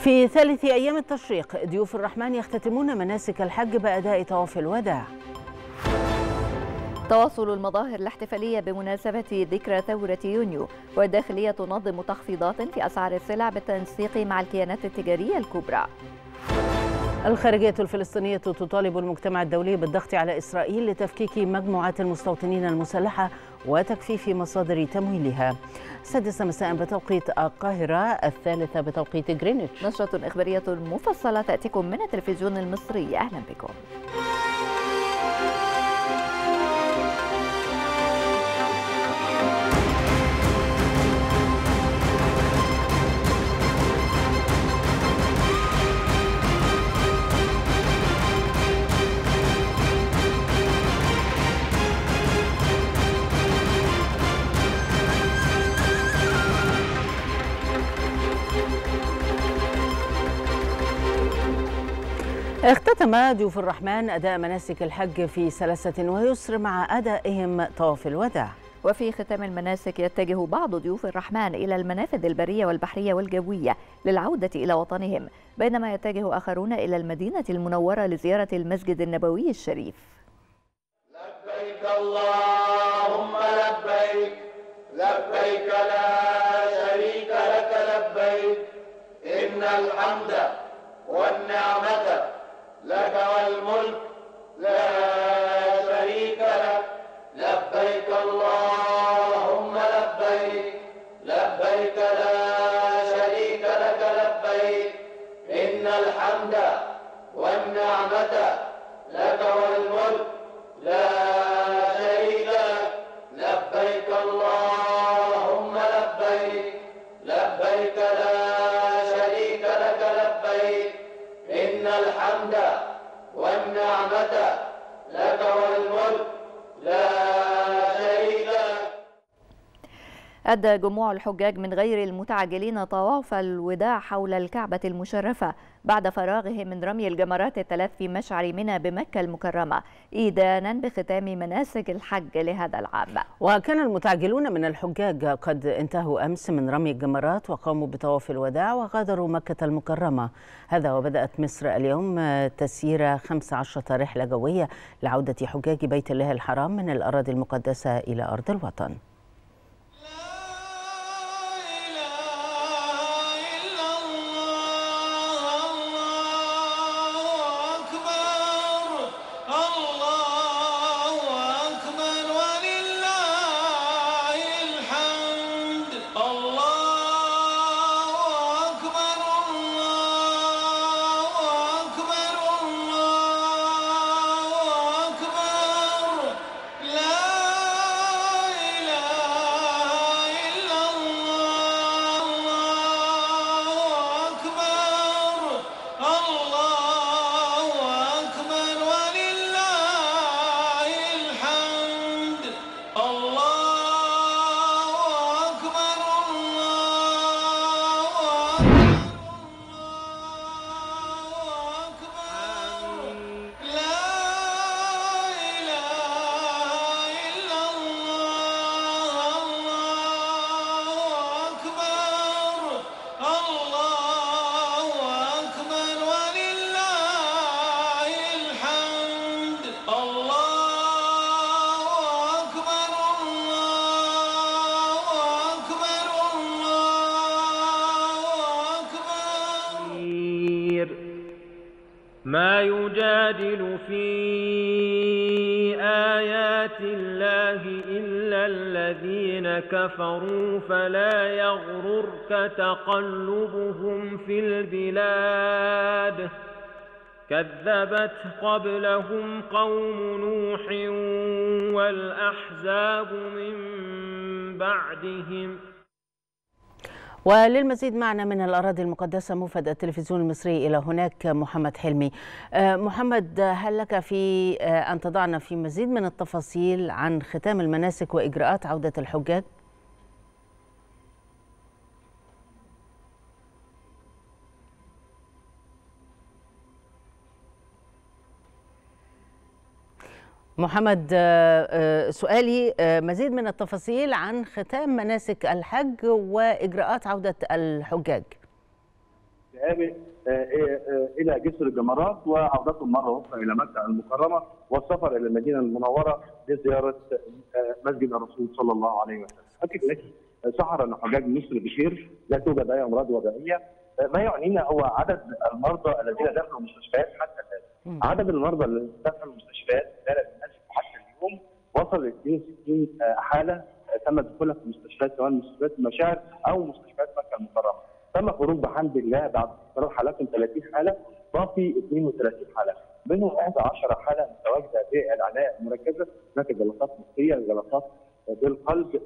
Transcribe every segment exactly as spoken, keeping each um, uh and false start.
في ثالث أيام التشريق ضيوف الرحمن يختتمون مناسك الحج بأداء طواف الوداع. تواصل المظاهر الاحتفالية بمناسبة ذكرى ثورة يونيو، والداخلية تنظم تخفيضات في أسعار السلع بالتنسيق مع الكيانات التجارية الكبرى. الخارجية الفلسطينية تطالب المجتمع الدولي بالضغط على إسرائيل لتفكيك مجموعات المستوطنين المسلحة وتكثيف مصادر تمويلها. السادسة مساء بتوقيت القاهرة، الثالثة بتوقيت جرينتش. نشرة إخبارية مفصلة تأتيكم من التلفزيون المصري، أهلا بكم. اختتم ضيوف الرحمن أداء مناسك الحج في سلاسة ويسر مع أدائهم طواف الوداع. وفي ختام المناسك يتجه بعض ضيوف الرحمن إلى المنافذ البرية والبحرية والجوية للعودة إلى وطنهم، بينما يتجه آخرون إلى المدينة المنورة لزيارة المسجد النبوي الشريف. لبيك اللهم لبيك لبيك لا شريك لك لبيك إن الحمد والنعمة لك والملك لا شريك لك لبيك اللهم لبيك لبيك لا شريك لك لبيك إن الحمد والنعمة لك والملك لا شريك لك لبيك اللهم لبيك لبيك لا شريك لك لبيك إن الحمد والنعمة لك والملك لا شريك لك. أدى جموع الحجاج من غير المتعجلين طواف الوداع حول الكعبة المشرفة بعد فراغهم من رمي الجمرات الثلاث في مشعر منى بمكة المكرمة، إيدانا بختام مناسك الحج لهذا العام. وكان المتعجلون من الحجاج قد انتهوا أمس من رمي الجمرات وقاموا بطواف الوداع وغادروا مكة المكرمة. هذا وبدأت مصر اليوم تسيير خمس عشرة رحلة جوية لعودة حجاج بيت الله الحرام من الأراضي المقدسة إلى أرض الوطن. ما يجادل في آيات الله إلا الذين كفروا فلا يغررك تقلبهم في البلاد كذبت قبلهم قوم نوح والأحزاب من بعدهم. وللمزيد معنا من الأراضي المقدسة موفد التلفزيون المصري إلى هناك محمد حلمي. محمد، هل لك في أن تضعنا في مزيد من التفاصيل عن ختام المناسك وإجراءات عودة الحجاج؟ محمد، سؤالي مزيد من التفاصيل عن ختام مناسك الحج وإجراءات عودة الحجاج. الذهاب الى جسر الجمرات وعودتهم مره اخرى الى مكه المكرمه والسفر الى المدينه المنوره لزياره مسجد الرسول صلى الله عليه وسلم. اكد لك سحر ان حجاج مصر بخير، لا توجد اي امراض وبائيه. ما يعنينا هو عدد المرضى الذين دخلوا المستشفيات حتى الان. عدد المرضى الذين دخلوا المستشفيات خلال الاسبوع حتى اليوم وصل ل اثنين وستين حاله تم دخولها في المستشفيات، سواء مستشفيات المشاعر او مستشفيات مكه المكرمه. تم خروج بحمد الله بعد استقرار حالات من ثلاثين حاله، باقي اثنين وثلاثين حاله، منهم إحدى عشرة حاله متواجده بالعنايه المركزه، هناك جلطات مخيه، جلطات بالقلب،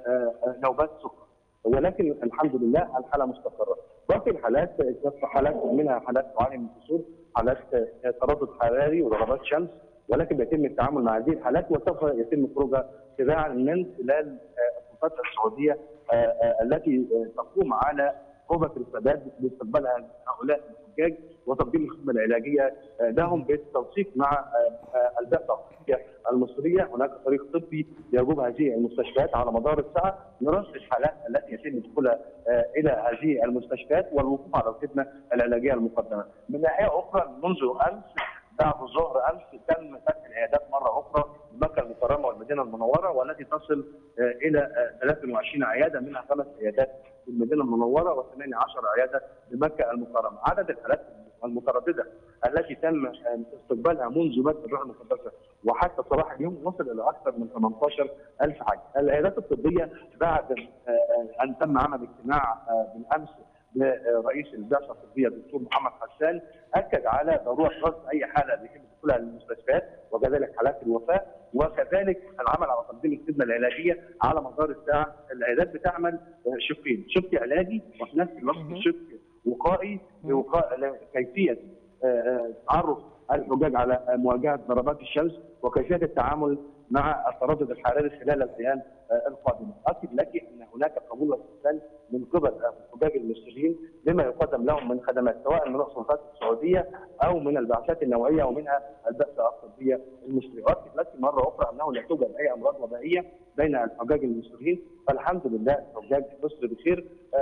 نوبات سكر، ولكن الحمد لله الحاله مستقره. باقي الحالات حالات منها حالات تعاني من كسور، حالات تردد حراري وضربات شمس، ولكن بيتم التعامل مع هذه الحالات وسوف يتم خروجها تباعا من خلال السلطات السعوديه التي تقوم على قوة السداد باستقبال هؤلاء الحجاج وتقديم الخدمه العلاجيه لهم بالتنسيق مع البعثه الطبيه المصريه. هناك فريق طبي يجوب هذه المستشفيات على مدار الساعه لرصد الحالات التي يتم دخولها الى هذه المستشفيات والوقوف على الخدمه العلاجيه المقدمه. من ناحيه اخرى منذ امس بعد الظهر امس تم فتح العيادات مره اخرى مكه المكرمه والمدينه المنوره، والتي تصل الى ثلاث وعشرين عياده، منها خمس عيادات في المدينه المنوره وثمان عشرة عياده بمكه المكرمه. عدد الحالات المتردده التي تم استقبالها منذ بدء الروح المقدسه وحتى صباح اليوم وصل الى اكثر من ثمانية عشر ألف حاج. العيادات الطبيه بعد ان تم عمل اجتماع بالامس برئيس البعثه الطبيه الدكتور محمد حسان، اكد على ضروره رصد اي حاله بيتم دخولها للمستشفيات وكذلك حالات الوفاه، وكذلك العمل على تقديم الخدمه العلاجيه على مدار الساعه. العيادات بتعمل شقين، شق علاجي وفي نفس الوقت شق وقائي لكيفيه تعرف الحجاج على مواجهه ضربات الشمس وكيفيه التعامل مع التردد الحراري خلال الايام القادمه. اكد لك ان هناك قبول واستقبال من قبل الحجاج المصريين لما يقدم لهم من خدمات، سواء من السلطات السعوديه او من البعثات النوعيه ومنها البعثه الطبيه المصريه. اكد لك مره اخرى انه لا توجد اي امراض وبائيه بين الحجاج المصريين، فالحمد لله حجاج مصر بخير.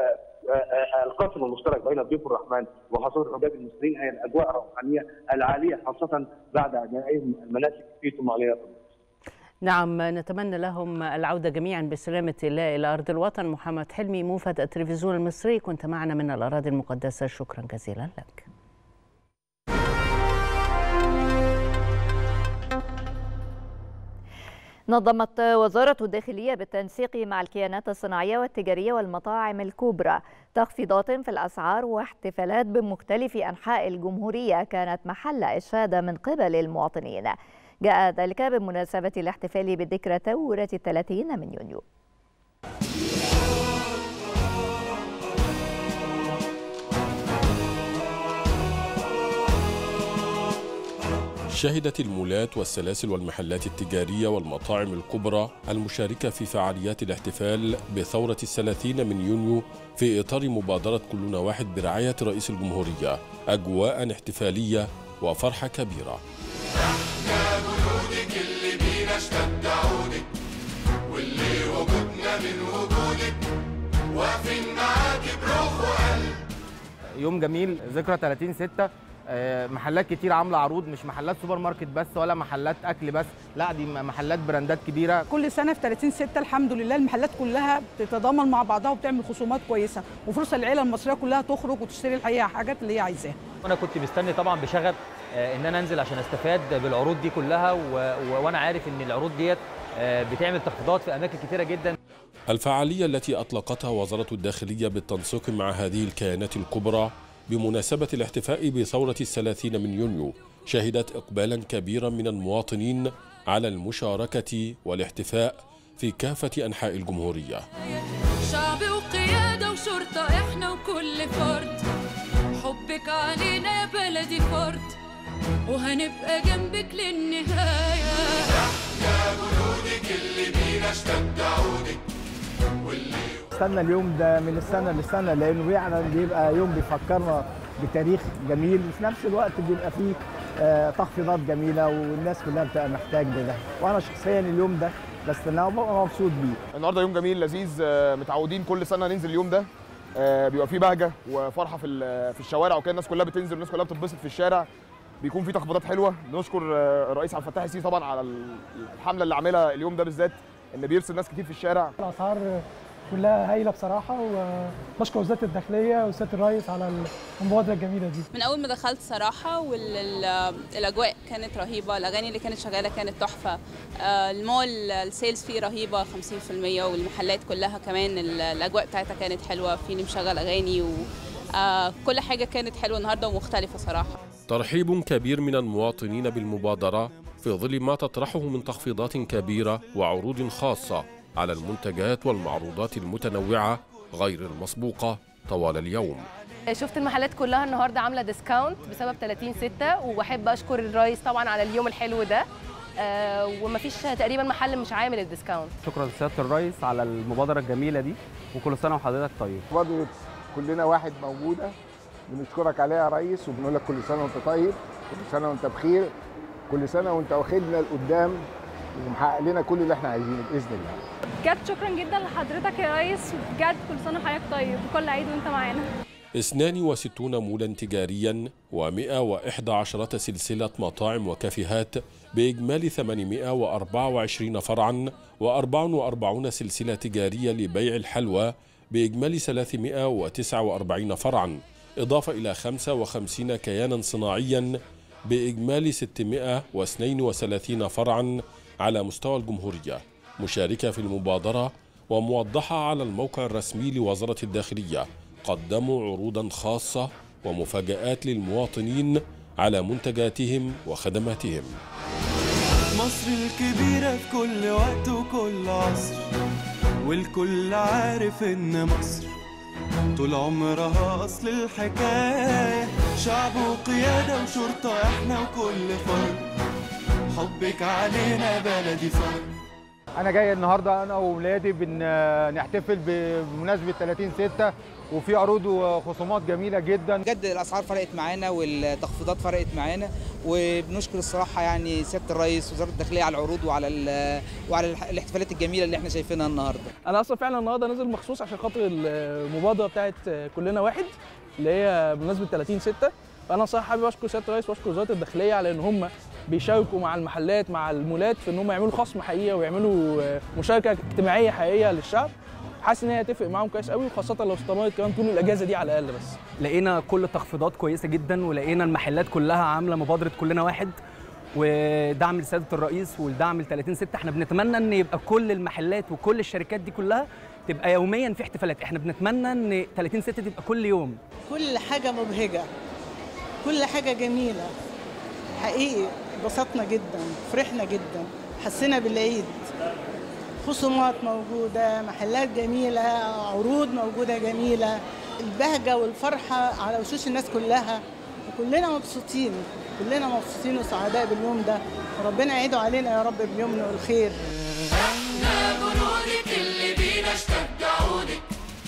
القاسم المشترك بين ضيوف الرحمن وخاصه الحجاج المصريين هي الاجواء الروحانيه العاليه، خاصه بعد ادائهم المناسك في طمأنينة. نعم، نتمنى لهم العودة جميعا بسلامة الله إلى أرض الوطن. محمد حلمي، موفد التلفزيون المصري، كنت معنا من الأراضي المقدسة، شكرا جزيلا لك. نظمت وزارة الداخلية بالتنسيق مع الكيانات الصناعية والتجارية والمطاعم الكبرى تخفيضات في الأسعار واحتفالات بمختلف أنحاء الجمهورية كانت محل إشادة من قبل المواطنين. جاء ذلك بمناسبة الاحتفال بذكرى ثورة الثلاثين من يونيو. شهدت المولات والسلاسل والمحلات التجارية والمطاعم الكبرى المشاركة في فعاليات الاحتفال بثورة الثلاثين من يونيو في إطار مبادرة كلنا واحد برعاية رئيس الجمهورية أجواء احتفالية وفرحة كبيرة. احنا جنودك اللي بينا اشتد عودك واللي وجودنا من وجودك واقفين معاكي بروح وقلب. يوم جميل، ذكرى ثلاثين ستة، محلات كتير عامله عروض، مش محلات سوبر ماركت بس ولا محلات اكل بس، لا دي محلات براندات كبيره. كل سنه في ثلاثين ستة الحمد لله المحلات كلها بتتضامن مع بعضها وبتعمل خصومات كويسه، وفرصه العيله المصريه كلها تخرج وتشتري الحقيقه حاجات اللي هي عايزاها. انا كنت مستني طبعا بشغف ان انا انزل عشان استفاد بالعروض دي كلها، وانا عارف ان العروض ديت بتعمل تخفيضات في اماكن كتيره جدا. الفعاليه التي اطلقتها وزاره الداخليه بالتنسيق مع هذه الكيانات الكبرى بمناسبة الاحتفاء بثورة الثلاثين من يونيو شهدت إقبالا كبيرا من المواطنين على المشاركة والاحتفاء في كافة أنحاء الجمهورية. شعب وقيادة وشرطة إحنا وكل فرد، حبك علينا يا بلدي فرد، وهنبقى جنبك للنهاية. احنا جنودك اللي بينا اشتد عودك واللي استنى اليوم ده من السنه للسنه، لانه فعلا بيبقى يوم بيفكرنا بتاريخ جميل، وفي نفس الوقت بيبقى فيه تخفيضات جميله والناس كلها بتبقى محتاج لده، وانا شخصيا اليوم ده بستناه وببقى مبسوط بيه. النهارده يوم جميل لذيذ، متعودين كل سنه ننزل اليوم ده بيبقى في بهجه وفرحه في في الشوارع وكده، الناس كلها بتنزل والناس كلها بتتبسط في الشارع، بيكون في تخفيضات حلوه. نشكر الرئيس عبد الفتاح السيسي طبعا على الحمله اللي عاملها اليوم ده بالذات، ان بيرسل ناس كتير في الشارع. الاسعار كلها هايله بصراحه، وبشكر وزاره الداخليه وسياده الرئيس على المبادره الجميله دي. من اول ما دخلت صراحه والاجواء كانت رهيبه، الاغاني اللي كانت شغاله كانت تحفه، المول السيلز فيه رهيبه خمسين في المية، والمحلات كلها كمان الاجواء بتاعتها كانت حلوه، في اللي مشغل اغاني وكل حاجه كانت حلوه النهارده ومختلفه صراحه. ترحيب كبير من المواطنين بالمبادره في ظل ما تطرحه من تخفيضات كبيره وعروض خاصه على المنتجات والمعروضات المتنوعة غير المسبوقة طوال اليوم. شفت المحلات كلها النهارده عاملة ديسكاونت بسبب ثلاثين ستة، وبحب أشكر الرئيس طبعا على اليوم الحلو ده، أه ومفيش تقريبا محل مش عامل الديسكاونت. شكرا لسيادة الرئيس على المبادرة الجميلة دي، وكل سنة وحضرتك طيب. مبادرة كلنا واحد موجودة، بنشكرك عليها يا ريس، وبنقول لك كل سنة وأنت طيب، كل سنة وأنت بخير، كل سنة وأنت واخدنا لقدام ومحقق لنا كل اللي احنا عايزينه باذن الله. بجد شكرا جدا لحضرتك يا ريس، بجد كل سنه وحضرتك طيب وكل عيد وانت معانا. اثنين وستين مولا تجاريا ومئة وإحدى عشرة سلسلة مطاعم وكافيهات بإجمالي ثمانمئة وأربعة وعشرين فرعا وأربعة وأربعين سلسلة تجارية لبيع الحلوى بإجمالي ثلاثمئة وتسعة وأربعين فرعا، إضافة إلى خمسة وخمسين كيانا صناعيا بإجمالي ستمئة واثنين وثلاثين فرعا على مستوى الجمهورية، مشاركة في المبادرة وموضحة على الموقع الرسمي لوزارة الداخلية. قدموا عروضا خاصة ومفاجآت للمواطنين على منتجاتهم وخدماتهم. مصر الكبيرة في كل وقت وكل عصر، والكل عارف إن مصر طول عمرها أصل الحكاية، شعب وقيادة وشرطة إحنا وكل فرد، حبك علينا بلدي فرد. أنا جاي النهاردة أنا وولادي بنحتفل بمناسبة ثلاثين ستة، وفي عروض وخصومات جميلة جدا. بجد الأسعار فرقت معانا والتخفيضات فرقت معانا، وبنشكر الصراحة يعني سيادة الرئيس وزارة الداخلية على العروض وعلى وعلى الاحتفالات الجميلة اللي احنا شايفينها النهارده. أنا أصلا فعلا النهارده نازل مخصوص عشان خاطر المبادرة بتاعت كلنا واحد اللي هي بمناسبة ثلاثين ستة، فأنا صراحة حابب أشكر سيادة الرئيس وأشكر وزارة الداخلية على إن هم بيشاركوا مع المحلات مع المولات في إن هم يعملوا خصم حقيقي ويعملوا مشاركة اجتماعية حقيقية للشعب. حاسس ان هي هتفرق معاهم كويس قوي، وخاصه لو استمرت كمان طول الاجازه دي على الاقل. بس لقينا كل التخفيضات كويسه جدا، ولقينا المحلات كلها عامله مبادره كلنا واحد ودعم لسياده الرئيس والدعم ل ثلاثين ستة. احنا بنتمنى ان يبقى كل المحلات وكل الشركات دي كلها تبقى يوميا في احتفالات. احنا بنتمنى ان ثلاثين ستة تبقى كل يوم. كل حاجه مبهجه، كل حاجه جميله حقيقي، انبسطنا جدا، فرحنا جدا، حسينا بالعيد. خصومات موجودة، محلات جميلة، عروض موجودة جميلة، البهجة والفرحة على وشوش الناس كلها، وكلنا مبسوطين، كلنا مبسوطين وسعداء باليوم ده، وربنا يعيده علينا يا رب باليمن والخير. احنا جنودك اللي بينا اشتد عودك.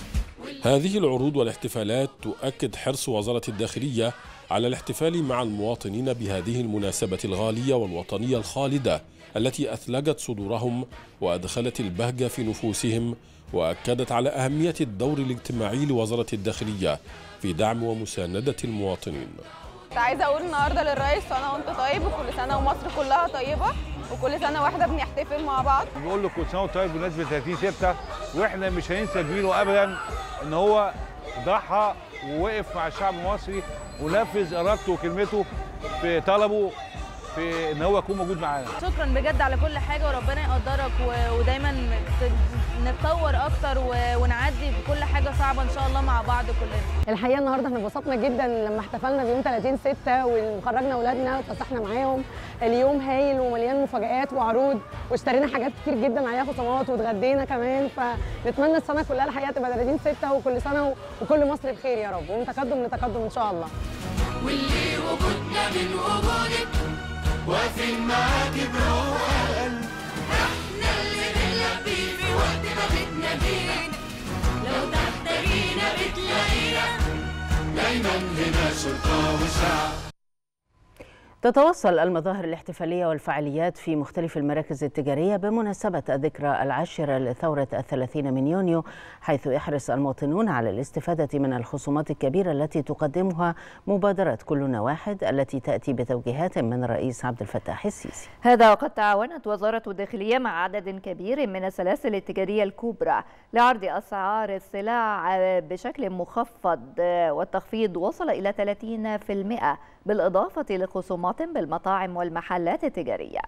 هذه العروض والاحتفالات تؤكد حرص وزارة الداخلية على الاحتفال مع المواطنين بهذه المناسبة الغالية والوطنية الخالدة التي أثلجت صدورهم وأدخلت البهجة في نفوسهم، وأكدت على أهمية الدور الاجتماعي لوزارة الداخلية في دعم ومساندة المواطنين. عايزة أقول النهاردة للرئيس سنة وأنت طيب، وكل سنة ومصر كلها طيبة، وكل سنة واحدة بنحتفل مع بعض. بنقول له كل سنة وأنت طيب بمناسبة ثلاثين ستة، وإحنا مش هننسى جميله أبدا إن هو ضحى ووقف مع الشعب المصري ونفذ إرادته وكلمته في طلبه في ان هو يكون موجود معانا. شكرا بجد على كل حاجه، وربنا يقدرك ودايما نتطور اكتر ونعدي بكل حاجه صعبه ان شاء الله مع بعض كلنا. الحقيقه النهارده احنا انبسطنا جدا لما احتفلنا بيوم ثلاثين ستة وخرجنا اولادنا واتفسحنا معاهم. اليوم هايل ومليان مفاجآت وعروض، واشترينا حاجات كتير جدا عليها خصومات واتغدينا كمان، فنتمنى السنه كلها الحقيقه تبقى ثلاثين ستة، وكل سنه وكل مصر بخير يا رب، ومن تقدم لتقدم ان شاء الله. واللي وجودنا من وجودك واقفين معاكي بروح القلب، احنا اللي بنلبي في وقت ما بتنادينا، لو تحتاجينا بتلاقينا، دايما هنا شرطة وشعب. تتواصل المظاهر الاحتفالية والفعاليات في مختلف المراكز التجارية بمناسبة الذكرى العاشرة لثورة الثلاثين من يونيو، حيث يحرص المواطنون على الاستفادة من الخصومات الكبيرة التي تقدمها مبادرة كلنا واحد التي تأتي بتوجيهات من الرئيس عبد الفتاح السيسي. هذا وقد تعاونت وزارة الداخلية مع عدد كبير من السلاسل التجارية الكبرى لعرض أسعار السلع بشكل مخفض، والتخفيض وصل إلى ثلاثين بالمئة بالإضافة لخصومات بالمطاعم والمحلات التجارية.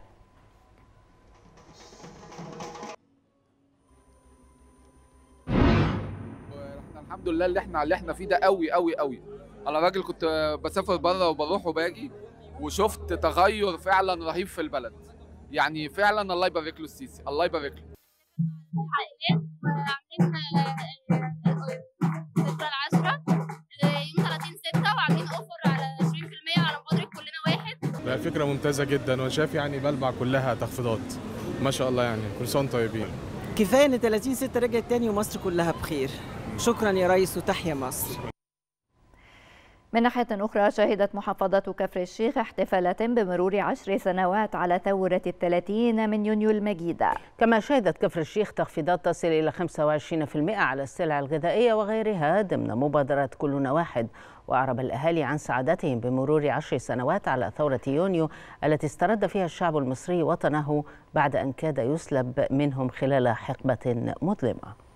الحمد لله اللي احنا اللي احنا فيه ده قوي قوي قوي. انا راجل كنت بسافر بره وبروح وباجي وشفت تغير فعلا رهيب في البلد، يعني فعلا الله يبارك له السيسي، الله يبارك له. الذكرى العاشرة يوم ثلاثين ستة وعاملين اوفر على عشرين بالمية على مبادرة كلنا واحد. لا فكرة ممتازة جدا، وانا شايف يعني بلبع كلها تخفيضات ما شاء الله، يعني كل سنة طيبين. كفاية ان ثلاثين ستة رجعت تاني ومصر كلها بخير. شكرا يا ريس وتحيا مصر. من ناحية أخرى شهدت محافظة كفر الشيخ احتفالات بمرور عشر سنوات على ثورة الثلاثين من يونيو المجيدة. كما شهدت كفر الشيخ تخفيضات تصل إلى خمسة وعشرين بالمئة على السلع الغذائية وغيرها ضمن مبادرة كلنا واحد. وأعرب الأهالي عن سعادتهم بمرور عشر سنوات على ثورة يونيو التي استرد فيها الشعب المصري وطنه بعد أن كاد يسلب منهم خلال حقبة مظلمة.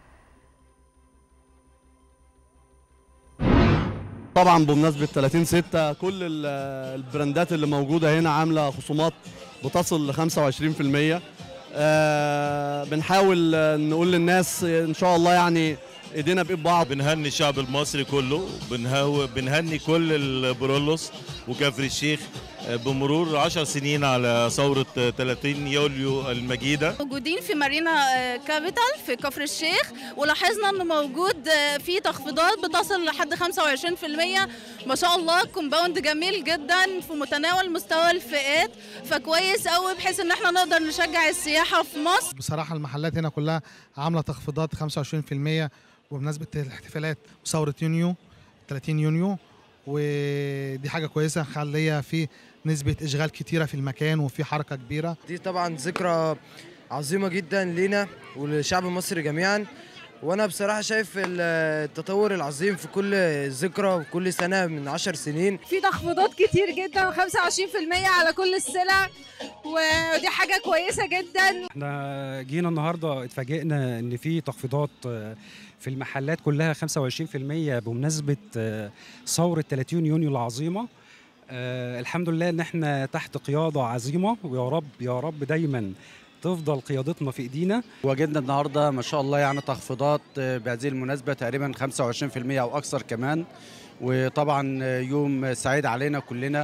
طبعا بمناسبة ثلاثين ستة كل البراندات اللي موجودة هنا عاملة خصومات بتصل ل خمسة وعشرين بالمئة. أه بنحاول نقول للناس ان شاء الله يعني ايدينا بايد بعض. بنهني الشعب المصري كله، بنهو بنهني كل البرولوس وكفر الشيخ بمرور عشر سنين على ثورة ثلاثين يوليو المجيدة. موجودين في مارينا كابيتال في كفر الشيخ، ولاحظنا انه موجود في تخفيضات بتصل لحد خمسة وعشرين بالمئة. ما شاء الله كومباوند جميل جدا في متناول مستوى الفئات، فكويس قوي بحيث ان احنا نقدر نشجع السياحة في مصر. بصراحة المحلات هنا كلها عاملة تخفيضات خمسة وعشرين بالمئة وبمناسبة الاحتفالات بثورة يونيو ثلاثين يونيو، ودي حاجة كويسة خليها في نسبة إشغال كتيرة في المكان وفي حركة كبيرة. دي طبعا ذكرى عظيمة جدا لينا وللشعب المصري جميعا، وأنا بصراحة شايف التطور العظيم في كل ذكرى وكل سنة من عشر سنين. في تخفيضات كتير جدا خمسة وعشرين بالمئة على كل السلع، ودي حاجة كويسة جدا. احنا جينا النهاردة اتفاجئنا إن في تخفيضات في المحلات كلها خمسة وعشرين بالمئة بمناسبة ثورة ثلاثين يونيو العظيمة. أه الحمد لله ان احنا تحت قيادة عظيمة، ويا رب يا رب دايما تفضل قيادتنا في ايدينا. وجدنا النهارده ما شاء الله يعني تخفيضات بهذه المناسبة تقريبا خمسة وعشرين بالمئة او اكثر كمان، وطبعا يوم سعيد علينا كلنا.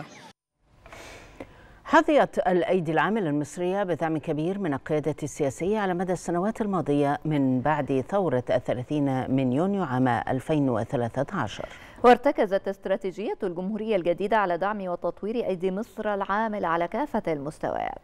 حظيت الأيدي العاملة المصرية بدعم كبير من القيادة السياسية على مدى السنوات الماضية من بعد ثورة الثلاثين من يونيو عام ألفين وثلاثة عشر. وارتكزت استراتيجية الجمهورية الجديدة على دعم وتطوير أيدي مصر العاملة على كافة المستويات.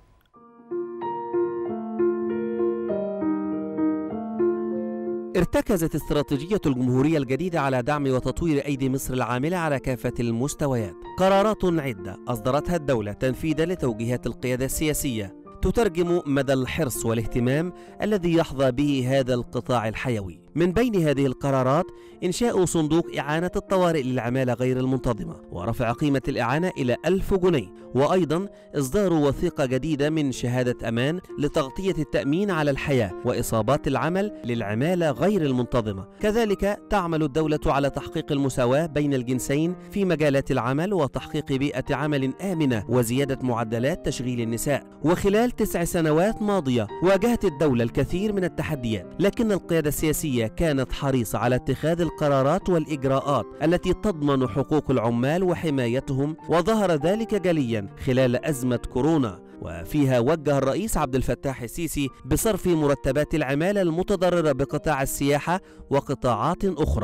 ارتكزت استراتيجية الجمهورية الجديدة على دعم وتطوير أيدي مصر العاملة على كافة المستويات. قرارات عدة أصدرتها الدولة تنفيذا لتوجيهات القيادة السياسية تترجم مدى الحرص والاهتمام الذي يحظى به هذا القطاع الحيوي. من بين هذه القرارات إنشاء صندوق إعانة الطوارئ للعمالة غير المنتظمة ورفع قيمة الإعانة إلى ألف جنيه، وأيضا إصدار وثيقة جديدة من شهادة أمان لتغطية التأمين على الحياة وإصابات العمل للعمالة غير المنتظمة. كذلك تعمل الدولة على تحقيق المساواة بين الجنسين في مجالات العمل وتحقيق بيئة عمل آمنة وزيادة معدلات تشغيل النساء. وخلال تسع سنوات ماضية واجهت الدولة الكثير من التحديات، لكن القيادة السياسية كانت حريصة على اتخاذ القرارات والإجراءات التي تضمن حقوق العمال وحمايتهم، وظهر ذلك جليا خلال أزمة كورونا، وفيها وجه الرئيس عبد الفتاح السيسي بصرف مرتبات العمالة المتضررة بقطاع السياحة وقطاعات أخرى.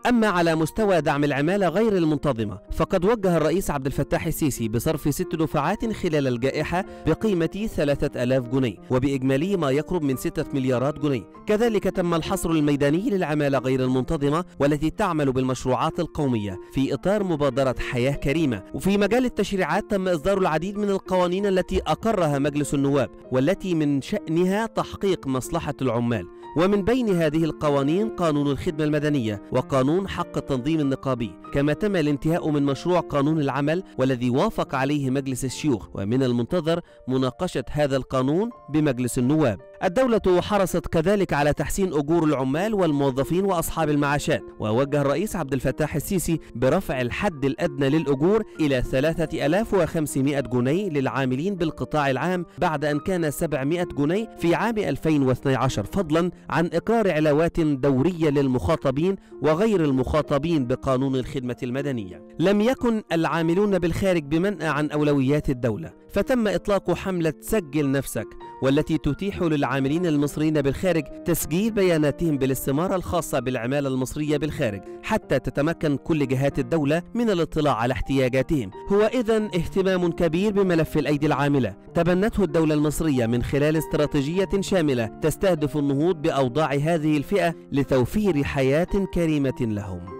أما على مستوى دعم العمالة غير المنتظمة فقد وجه الرئيس عبد الفتاح السيسي بصرف ست دفعات خلال الجائحة بقيمة ثلاثة آلاف جنيه وبإجمالي ما يقرب من ستة مليارات جنيه. كذلك تم الحصر الميداني للعمالة غير المنتظمة والتي تعمل بالمشروعات القومية في إطار مبادرة حياة كريمة. وفي مجال التشريعات تم إصدار العديد من القوانين التي أقرها مجلس النواب والتي من شأنها تحقيق مصلحة العمال، ومن بين هذه القوانين قانون الخدمة المدنية وقانون حق التنظيم النقابي، كما تم الانتهاء من مشروع قانون العمل والذي وافق عليه مجلس الشيوخ، ومن المنتظر مناقشة هذا القانون بمجلس النواب. الدولة حرصت كذلك على تحسين أجور العمال والموظفين وأصحاب المعاشات، ووجه الرئيس عبد الفتاح السيسي برفع الحد الأدنى للأجور إلى ثلاثة آلاف وخمسمائة جنيه للعاملين بالقطاع العام بعد أن كان سبعمائة جنيه في عام ألفين واثني عشر، فضلا عن إقرار علاوات دورية للمخاطبين وغير المخاطبين بقانون الخدمة المدنية. لم يكن العاملون بالخارج بمنأى عن أولويات الدولة، فتم إطلاق حملة سجل نفسك والتي تتيح للعاملين المصريين بالخارج تسجيل بياناتهم بالاستمارة الخاصة بالعمالة المصرية بالخارج حتى تتمكن كل جهات الدولة من الاطلاع على احتياجاتهم. هو إذن اهتمام كبير بملف الأيدي العاملة تبنته الدولة المصرية من خلال استراتيجية شاملة تستهدف النهوض بأوضاع هذه الفئة لتوفير حياة كريمة لهم.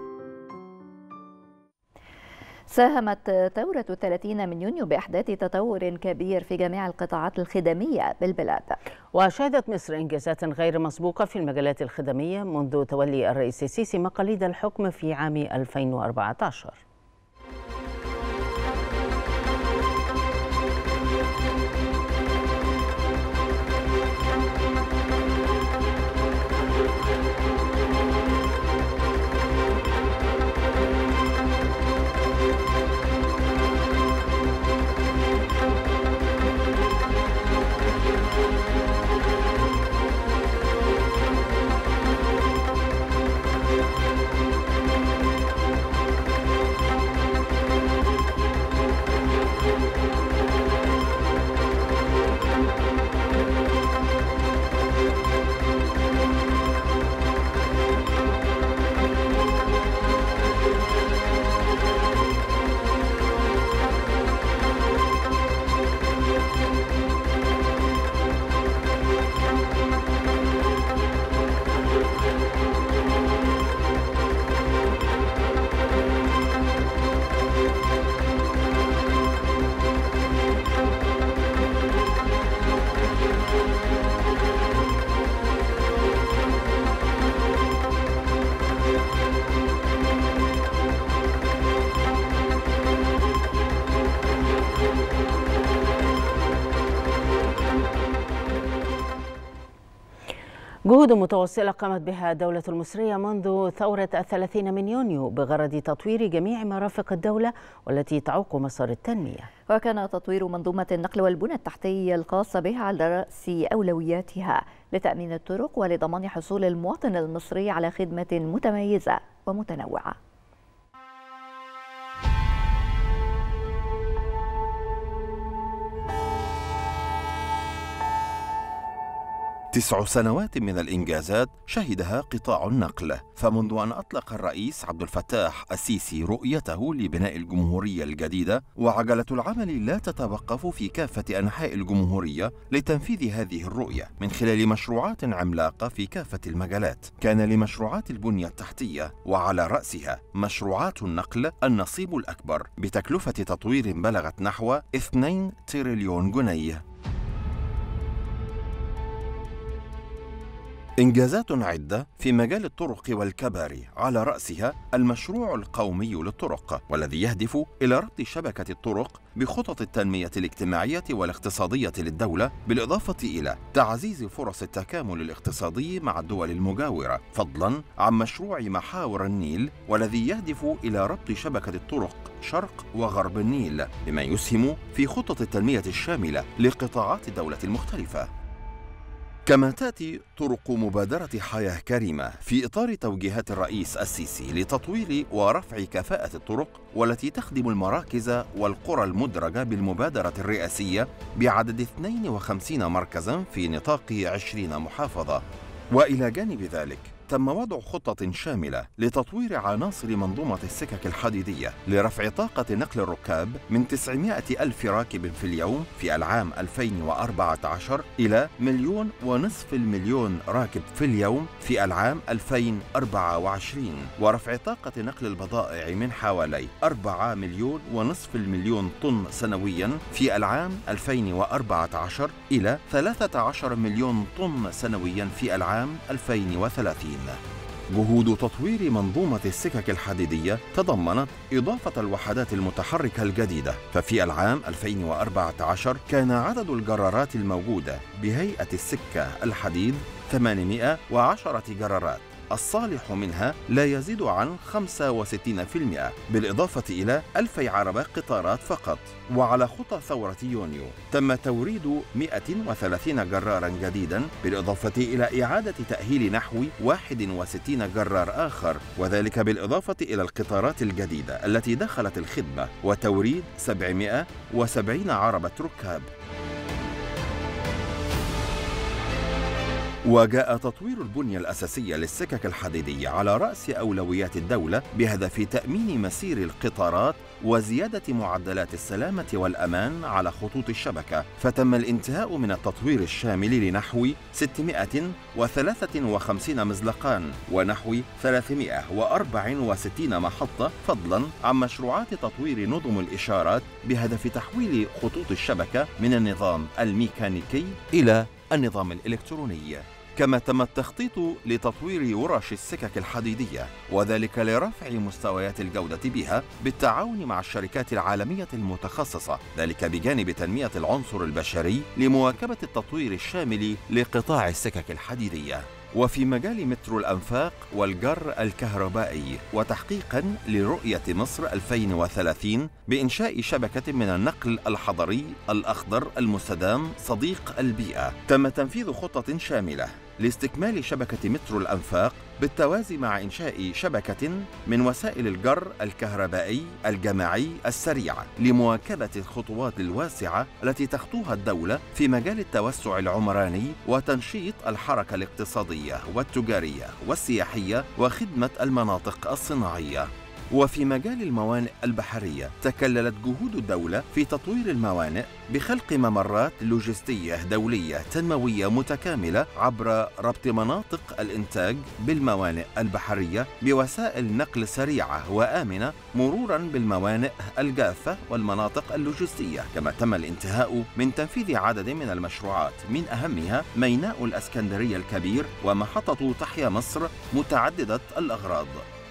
ساهمت ثورة الثلاثين من يونيو بإحداث تطور كبير في جميع القطاعات الخدمية بالبلاد. وشهدت مصر إنجازات غير مسبوقة في المجالات الخدمية منذ تولي الرئيس السيسي مقاليد الحكم في عام ألفين وأربعة عشر. جهود متواصلة قامت بها الدولة المصرية منذ ثورة الثلاثين من يونيو بغرض تطوير جميع مرافق الدولة والتي تعوق مسار التنمية. وكان تطوير منظومة النقل والبنى التحتية الخاصة بها على رأس أولوياتها لتأمين الطرق ولضمان حصول المواطن المصري على خدمة متميزة ومتنوعة. تسع سنوات من الإنجازات شهدها قطاع النقل، فمنذ أن أطلق الرئيس عبد الفتاح السيسي رؤيته لبناء الجمهورية الجديدة وعجلة العمل لا تتوقف في كافة أنحاء الجمهورية لتنفيذ هذه الرؤية من خلال مشروعات عملاقة في كافة المجالات. كان لمشروعات البنية التحتية وعلى رأسها مشروعات النقل النصيب الأكبر بتكلفة تطوير بلغت نحو اثنين تريليون جنيه. إنجازات عدة في مجال الطرق والكباري، على رأسها المشروع القومي للطرق والذي يهدف إلى ربط شبكة الطرق بخطط التنمية الاجتماعية والاقتصادية للدولة، بالإضافة إلى تعزيز فرص التكامل الاقتصادي مع الدول المجاورة، فضلا عن مشروع محاور النيل والذي يهدف إلى ربط شبكة الطرق شرق وغرب النيل بما يسهم في خطط التنمية الشاملة لقطاعات الدولة المختلفة. كما تأتي طرق مبادرة حياة كريمة في إطار توجيهات الرئيس السيسي لتطوير ورفع كفاءة الطرق والتي تخدم المراكز والقرى المدرجة بالمبادرة الرئاسية بعدد اثنين وخمسين مركزاً في نطاق عشرين محافظة. وإلى جانب ذلك تم وضع خطة شاملة لتطوير عناصر منظومة السكك الحديدية لرفع طاقة نقل الركاب من تسعمائة ألف راكب في اليوم في العام ألفين وأربعة عشر إلى مليون ونصف المليون راكب في اليوم في العام ألفين وأربعة وعشرين، ورفع طاقة نقل البضائع من حوالي أربعة مليون ونصف المليون طن سنويا في العام ألفين وأربعة عشر إلى ثلاثة عشر مليون طن سنويا في العام ألفين وثلاثين. جهود تطوير منظومة السكك الحديدية تضمنت إضافة الوحدات المتحركة الجديدة، ففي العام ألفين وأربعة عشر كان عدد الجرارات الموجودة بهيئة السكة الحديد ثمانمائة وعشرة جرارات، الصالح منها لا يزيد عن خمسة وستين بالمئة، بالإضافة إلى ألفي عربة قطارات فقط. وعلى خطى ثورة يونيو تم توريد مئة وثلاثين جرارا جديدا، بالإضافة إلى إعادة تأهيل نحو واحد وستين جرار آخر، وذلك بالإضافة إلى القطارات الجديدة التي دخلت الخدمة وتوريد سبعمائة وسبعين عربة ركاب. وجاء تطوير البنية الأساسية للسكك الحديدية على رأس أولويات الدولة بهدف تأمين مسير القطارات وزيادة معدلات السلامة والأمان على خطوط الشبكة، فتم الانتهاء من التطوير الشامل لنحو ستمائة وثلاثة وخمسين مزلقان ونحو ثلاثمائة وأربعة وستين محطة، فضلا عن مشروعات تطوير نظم الإشارات بهدف تحويل خطوط الشبكة من النظام الميكانيكي إلى النظام الإلكتروني. كما تم التخطيط لتطوير ورش السكك الحديدية، وذلك لرفع مستويات الجودة بها بالتعاون مع الشركات العالمية المتخصصة، ذلك بجانب تنمية العنصر البشري لمواكبة التطوير الشامل لقطاع السكك الحديدية. وفي مجال مترو الأنفاق والجر الكهربائي، وتحقيقا لرؤية مصر ألفين وثلاثين بإنشاء شبكة من النقل الحضري الأخضر المستدام صديق البيئة، تم تنفيذ خطة شاملة لاستكمال شبكة مترو الأنفاق بالتوازي مع إنشاء شبكة من وسائل الجر الكهربائي الجماعي السريعة لمواكبة الخطوات الواسعة التي تخطوها الدولة في مجال التوسع العمراني وتنشيط الحركة الاقتصادية والتجارية والسياحية وخدمة المناطق الصناعية. وفي مجال الموانئ البحرية تكللت جهود الدولة في تطوير الموانئ بخلق ممرات لوجستية دولية تنموية متكاملة عبر ربط مناطق الإنتاج بالموانئ البحرية بوسائل نقل سريعة وآمنة، مرورا بالموانئ الجافة والمناطق اللوجستية. كما تم الانتهاء من تنفيذ عدد من المشروعات، من أهمها ميناء الإسكندرية الكبير ومحطة تحيا مصر متعددة الأغراض.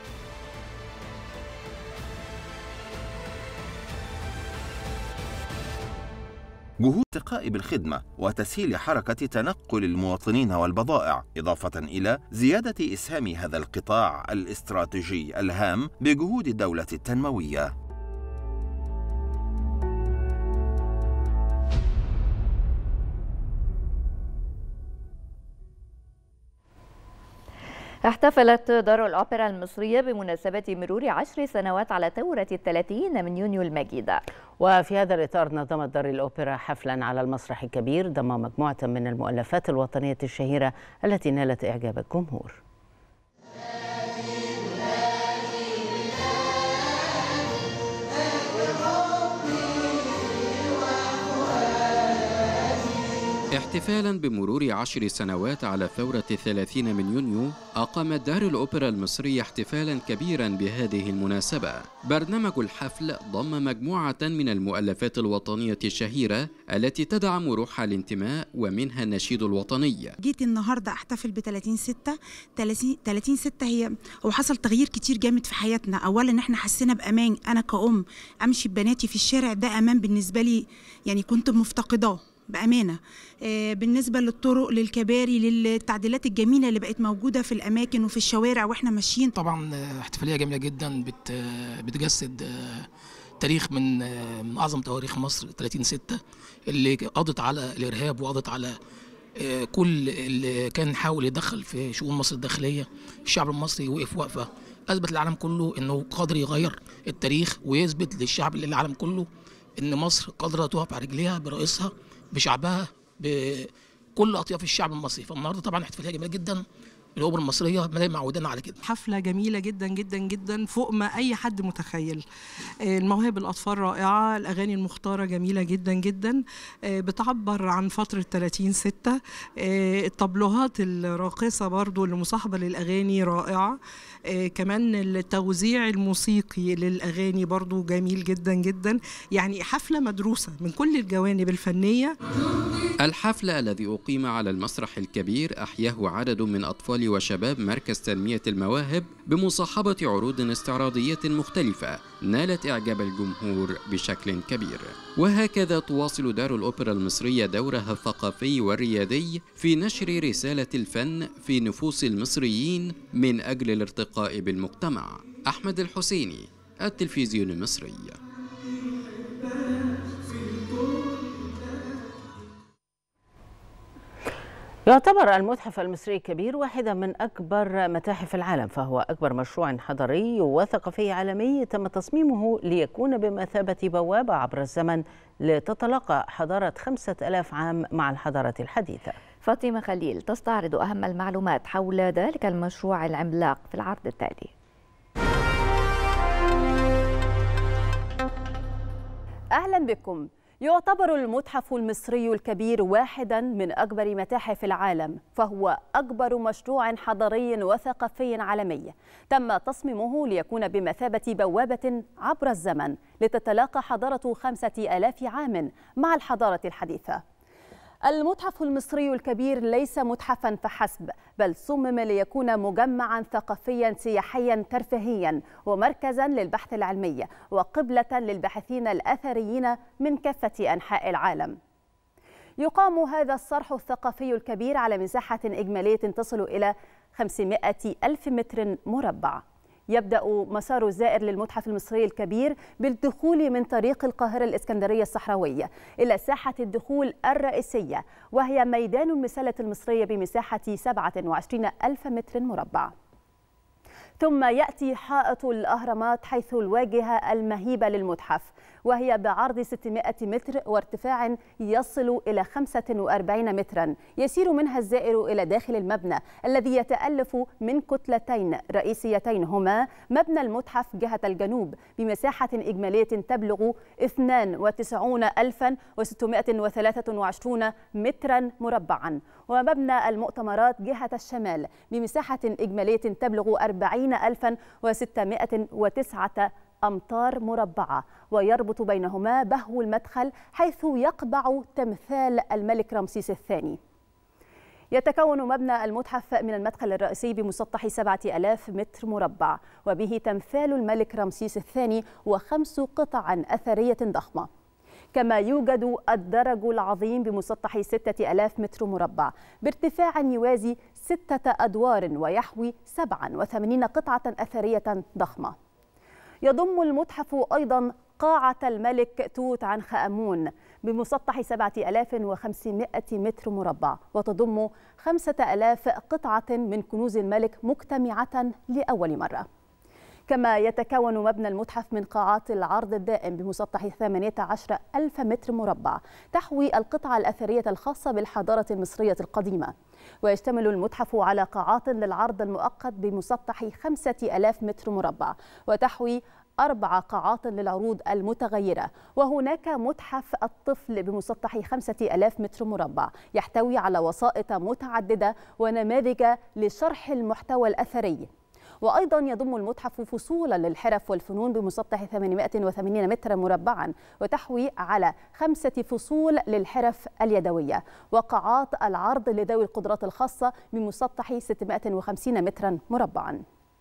جهود ارتقاء بالخدمة وتسهيل حركة تنقل المواطنين والبضائع، إضافة إلى زيادة إسهام هذا القطاع الاستراتيجي الهام بجهود الدولة التنموية. احتفلت دار الأوبرا المصرية بمناسبة مرور عشر سنوات على ثورة الثلاثين من يونيو المجيدة. وفي هذا الإطار نظمت دار الأوبرا حفلا على المسرح الكبير ضم مجموعة من المؤلفات الوطنية الشهيرة التي نالت إعجاب الجمهور. احتفالا بمرور عشر سنوات على ثورة الثلاثين من يونيو، أقامت دار الأوبرا المصرية احتفالا كبيرا بهذه المناسبة. برنامج الحفل ضم مجموعة من المؤلفات الوطنية الشهيرة التي تدعم روح الانتماء، ومنها النشيد الوطني. جيت النهارده احتفل ب ثلاثين ستة. ثلاثين ستة هي هو حصل تغيير كتير جامد في حياتنا. اولا احنا حسينا بامان، انا كأم امشي ببناتي في الشارع ده امان بالنسبة لي، يعني كنت مفتقداه بأمانة. آه بالنسبة للطرق، للكباري، للتعديلات الجميلة اللي بقت موجودة في الأماكن وفي الشوارع وإحنا ماشيين. طبعا احتفالية جميلة جدا بت بتجسد تاريخ من من أعظم تواريخ مصر، ثلاثين ستة اللي قضت على الإرهاب وقضت على كل اللي كان حاول يدخل في شؤون مصر الداخلية. الشعب المصري وقف وقفة أثبت للعالم كله إنه قادر يغير التاريخ، ويثبت للشعب للعالم كله إن مصر قادرة تقف على رجليها برئيسها بشعبها بكل أطياف الشعب المصري. فالنهارده طبعا احتفالية جميلة جدا، الاوبرا المصريه ما معودانا على كده. حفله جميله جدا جدا جدا فوق ما اي حد متخيل. المواهب الاطفال رائعه، الاغاني المختاره جميله جدا جدا بتعبر عن فتره ثلاثين ستة. الطبلوهات الراقصه برضو اللي مصاحبه للاغاني رائعه. كمان التوزيع الموسيقي للاغاني برضو جميل جدا جدا. يعني حفله مدروسه من كل الجوانب الفنيه. الحفل الذي أقيم على المسرح الكبير أحياه عدد من أطفال وشباب مركز تنمية المواهب بمصاحبة عروض استعراضية مختلفة نالت إعجاب الجمهور بشكل كبير. وهكذا تواصل دار الأوبرا المصرية دورها الثقافي والريادي في نشر رسالة الفن في نفوس المصريين من أجل الارتقاء بالمجتمع. أحمد الحسيني، التلفزيون المصري. يعتبر المتحف المصري الكبير واحدة من أكبر متاحف العالم، فهو أكبر مشروع حضاري وثقافي عالمي تم تصميمه ليكون بمثابة بوابة عبر الزمن لتتلاقى حضارة خمسة ألاف عام مع الحضارة الحديثة. فاطمة خليل تستعرض أهم المعلومات حول ذلك المشروع العملاق في العرض التالي. أهلا بكم. يعتبر المتحف المصري الكبير واحدا من أكبر متاحف العالم، فهو أكبر مشروع حضاري وثقافي عالمي تم تصميمه ليكون بمثابة بوابة عبر الزمن لتتلاقى حضارة خمسة آلاف عام مع الحضارة الحديثة. المتحف المصري الكبير ليس متحفا فحسب، بل صمم ليكون مجمعا ثقافيا سياحيا ترفيهيا ومركزا للبحث العلمي وقبلة للباحثين الأثريين من كافة أنحاء العالم. يقام هذا الصرح الثقافي الكبير على مساحة إجمالية تصل إلى خمسمائة ألف متر مربع. يبدأ مسار الزائر للمتحف المصري الكبير بالدخول من طريق القاهرة الإسكندرية الصحراوية إلى ساحة الدخول الرئيسية، وهي ميدان المسلة المصرية بمساحة سبعة وعشرين ألف متر مربع. ثم يأتي حائط الأهرامات حيث الواجهة المهيبة للمتحف، وهي بعرض ستمائة متر وارتفاع يصل إلى خمسة وأربعين مترا، يسير منها الزائر إلى داخل المبنى الذي يتألف من كتلتين رئيسيتين هما مبنى المتحف جهة الجنوب بمساحة إجمالية تبلغ اثنين وتسعين ألفا وستمائة وثلاثة وعشرين مترا مربعا، ومبنى المؤتمرات جهة الشمال بمساحة إجمالية تبلغ أربعين ألفا وستمائة وتسعة أمتار مربعة، ويربط بينهما بهو المدخل حيث يقبع تمثال الملك رمسيس الثاني. يتكون مبنى المتحف من المدخل الرئيسي بمسطح سبعة آلاف متر مربع، وبه تمثال الملك رمسيس الثاني وخمس قطع أثرية ضخمة. كما يوجد الدرج العظيم بمسطح ستة آلاف متر مربع بارتفاع يوازي ستة أدوار ويحوي سبعة وثمانين قطعة أثرية ضخمة. يضم المتحف أيضا قاعة الملك توت عنخ آمون بمسطح سبعة آلاف وخمسمائة متر مربع، وتضم خمسة آلاف قطعة من كنوز الملك مجتمعة لأول مرة. كما يتكون مبنى المتحف من قاعات العرض الدائم بمسطح ثمانية عشر ألف متر مربع تحوي القطع الأثرية الخاصة بالحضارة المصرية القديمة، ويشتمل المتحف على قاعات للعرض المؤقت بمسطح خمسة آلاف متر مربع وتحوي أربع قاعات للعروض المتغيرة، وهناك متحف الطفل بمسطح خمسة آلاف متر مربع يحتوي على وسائط متعددة ونماذج لشرح المحتوى الأثري. وأيضا يضم المتحف فصولا للحرف والفنون بمسطح ثمانمائة وثمانين مترا مربعا وتحوي على خمسة فصول للحرف اليدوية، وقاعات العرض لذوي القدرات الخاصة بمسطح ستمائة وخمسين مترا مربعا.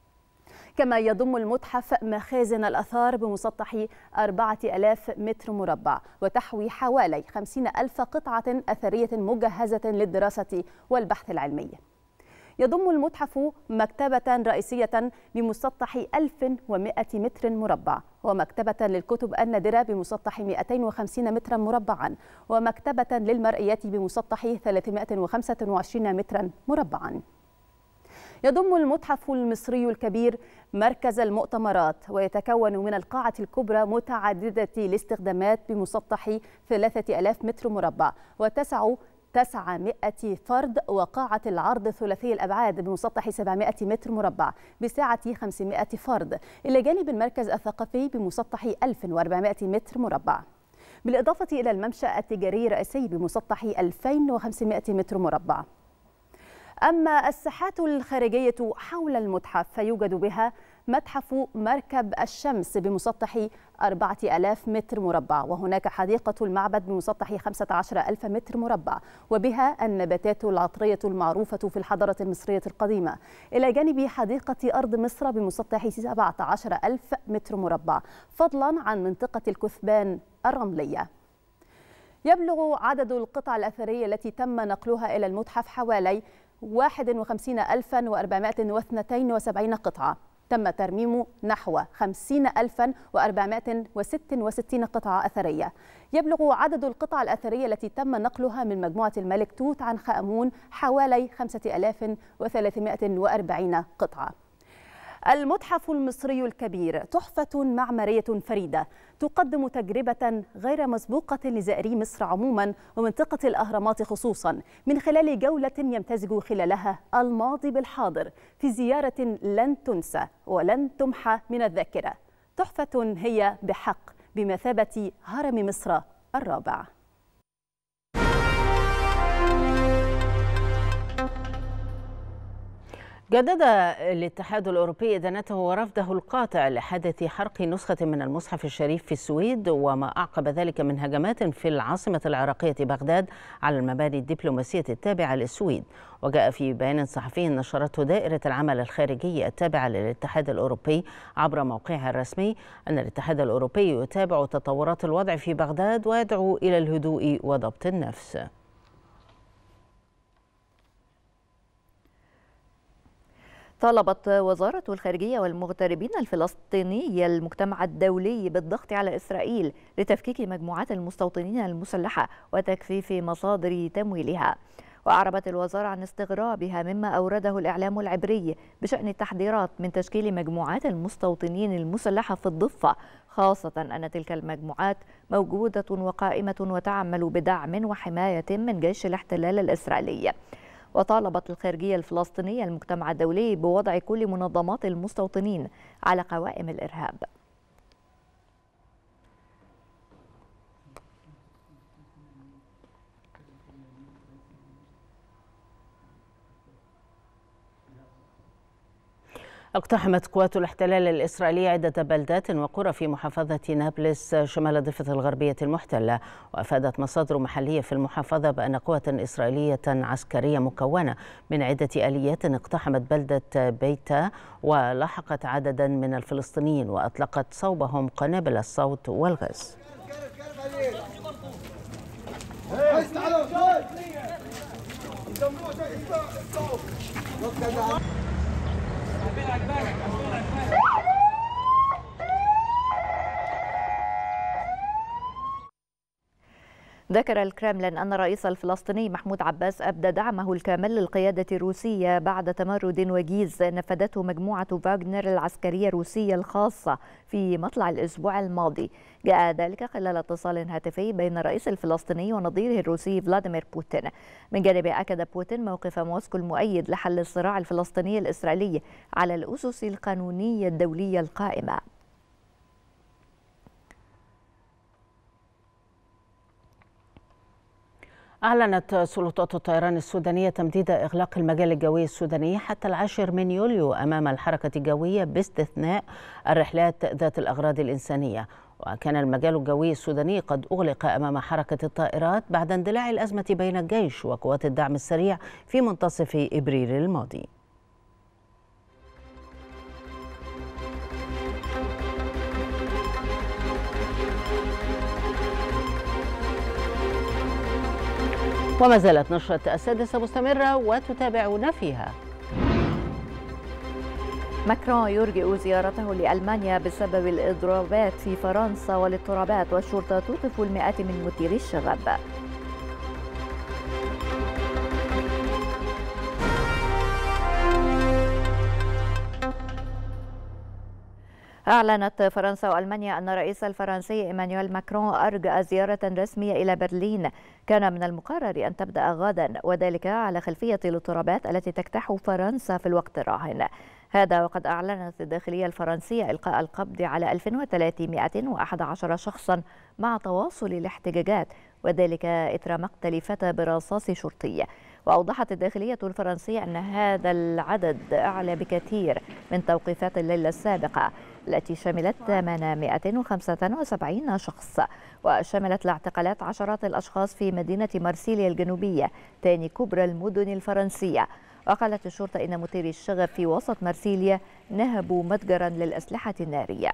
كما يضم المتحف مخازن الآثار بمسطح أربعة آلاف متر مربع وتحوي حوالي خمسين ألف قطعة أثرية مجهزة للدراسة والبحث العلمي. يضم المتحف مكتبة رئيسية بمسطح ألف ومائة متر مربع، ومكتبة للكتب النادرة بمسطح مائتين وخمسين مترا مربعا، ومكتبة للمرئيات بمسطح ثلاثمائة وخمسة وعشرين مترا مربعا. يضم المتحف المصري الكبير مركز المؤتمرات، ويتكون من القاعة الكبرى متعددة الاستخدامات بمسطح ثلاثة آلاف متر مربع وتسع تسعمائة فرد، وقاعة العرض ثلاثي الأبعاد بمسطح سبعمائة متر مربع بسعة خمسمائة فرد، إلى جانب المركز الثقافي بمسطح ألف وأربعمائة متر مربع، بالإضافة إلى الممشى التجاري الرئيسي بمسطح ألفين وخمسمائة متر مربع. أما الساحات الخارجية حول المتحف فيوجد بها متحف مركب الشمس بمسطح أربعة آلاف متر مربع، وهناك حديقة المعبد بمسطح خمسة عشر ألف متر مربع، وبها النباتات العطرية المعروفة في الحضارة المصرية القديمة، إلى جانب حديقة أرض مصر بمسطح سبعة عشر ألف متر مربع، فضلا عن منطقة الكثبان الرملية. يبلغ عدد القطع الأثرية التي تم نقلها إلى المتحف حوالي واحد وخمسين ألفا وأربعمائة واثنين وسبعين قطعة. تم ترميم نحو خمسين ألفا وأربعمائة وستة وستين قطعة أثرية. يبلغ عدد القطع الأثرية التي تم نقلها من مجموعة الملك توت عنخ آمون حوالي خمسة آلاف وثلاثمائة وأربعين قطعة. المتحف المصري الكبير تحفة معمارية فريدة تقدم تجربة غير مسبوقة لزائري مصر عموما ومنطقة الأهرامات خصوصا، من خلال جولة يمتزج خلالها الماضي بالحاضر في زيارة لن تنسى ولن تمحى من الذاكرة. تحفة هي بحق بمثابة هرم مصر الرابع. جدد الاتحاد الأوروبي إدانته ورفضه القاطع لحادث حرق نسخة من المصحف الشريف في السويد، وما أعقب ذلك من هجمات في العاصمة العراقية بغداد على المباني الدبلوماسية التابعة للسويد. وجاء في بيان صحفي نشرته دائرة العمل الخارجي التابعة للاتحاد الأوروبي عبر موقعها الرسمي أن الاتحاد الأوروبي يتابع تطورات الوضع في بغداد ويدعو إلى الهدوء وضبط النفس. طالبت وزارة الخارجية والمغتربين الفلسطيني المجتمع الدولي بالضغط على إسرائيل لتفكيك مجموعات المستوطنين المسلحة وتكثيف مصادر تمويلها. وأعربت الوزارة عن استغرابها مما أورده الإعلام العبري بشأن التحذيرات من تشكيل مجموعات المستوطنين المسلحة في الضفة، خاصة أن تلك المجموعات موجودة وقائمة وتعمل بدعم وحماية من جيش الاحتلال الإسرائيلي. وطالبت الخارجية الفلسطينية المجتمع الدولي بوضع كل منظمات المستوطنين على قوائم الإرهاب. اقتحمت قوات الاحتلال الإسرائيلي عدة بلدات وقرى في محافظة نابلس شمال الضفة الغربية المحتلة. وأفادت مصادر محلية في المحافظة بأن قوة إسرائيلية عسكرية مكونة من عدة آليات اقتحمت بلدة بيتا ولاحقت عددا من الفلسطينيين وأطلقت صوبهم قنابل الصوت والغاز. ذكر الكرملين أن الرئيس الفلسطيني محمود عباس أبدى دعمه الكامل للقيادة الروسية بعد تمرد وجيز نفذته مجموعة فاغنر العسكرية الروسية الخاصة في مطلع الأسبوع الماضي. جاء ذلك خلال اتصال هاتفي بين الرئيس الفلسطيني ونظيره الروسي فلاديمير بوتين. من جانبه أكد بوتين موقف موسكو المؤيد لحل الصراع الفلسطيني الإسرائيلي على الأسس القانونية الدولية القائمة. أعلنت سلطات الطيران السودانية تمديد إغلاق المجال الجوي السوداني حتى العاشر من يوليو أمام الحركة الجوية باستثناء الرحلات ذات الأغراض الإنسانية. وكان المجال الجوي السوداني قد أغلق أمام حركة الطائرات بعد اندلاع الأزمة بين الجيش وقوات الدعم السريع في منتصف إبريل الماضي. وما زالت نشرة السادسة مستمرة وتتابعون فيها. ماكرون يرجئ زيارته لألمانيا بسبب الإضرابات في فرنسا والاضطرابات، والشرطة توقف المئات من مثيري الشغب. أعلنت فرنسا وألمانيا أن الرئيس الفرنسي إيمانويل ماكرون أرجى زيارة رسمية إلى برلين كان من المقرر أن تبدأ غدا، وذلك على خلفية الاضطرابات التي تجتاح فرنسا في الوقت الراهن. هذا وقد أعلنت الداخلية الفرنسية إلقاء القبض على ألف وثلاثمائة وأحد عشر شخصا مع تواصل الاحتجاجات، وذلك إثر مقتل فتى برصاص شرطي. وأوضحت الداخلية الفرنسية أن هذا العدد أعلى بكثير من توقيفات الليلة السابقة التي شملت ثمانمائة وخمسة وسبعين شخص، وشملت الاعتقالات عشرات الأشخاص في مدينة مارسيليا الجنوبية ثاني كبرى المدن الفرنسية. وقالت الشرطة إن مثيري الشغب في وسط مارسيليا نهبوا متجرا للأسلحة النارية.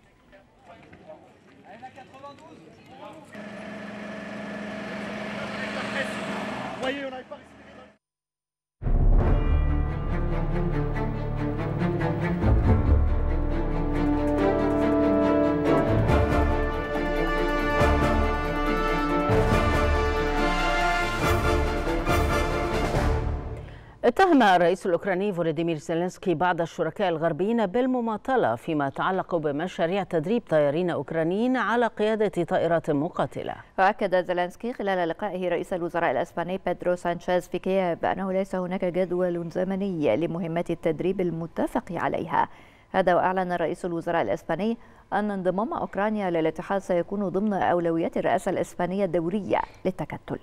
اتهم الرئيس الأوكراني فولوديمير زيلينسكي بعض الشركاء الغربيين بالمماطلة فيما يتعلق بمشاريع تدريب طيارين أوكرانيين على قيادة طائرات مقاتلة. وأكد زيلينسكي خلال لقائه رئيس الوزراء الإسباني بيدرو سانشيز في كييف أنه ليس هناك جدول زمني لمهمات التدريب المتفق عليها. هذا وأعلن رئيس الوزراء الإسباني أن انضمام أوكرانيا للاتحاد سيكون ضمن أولويات الرئاسة الإسبانية الدورية للتكتل.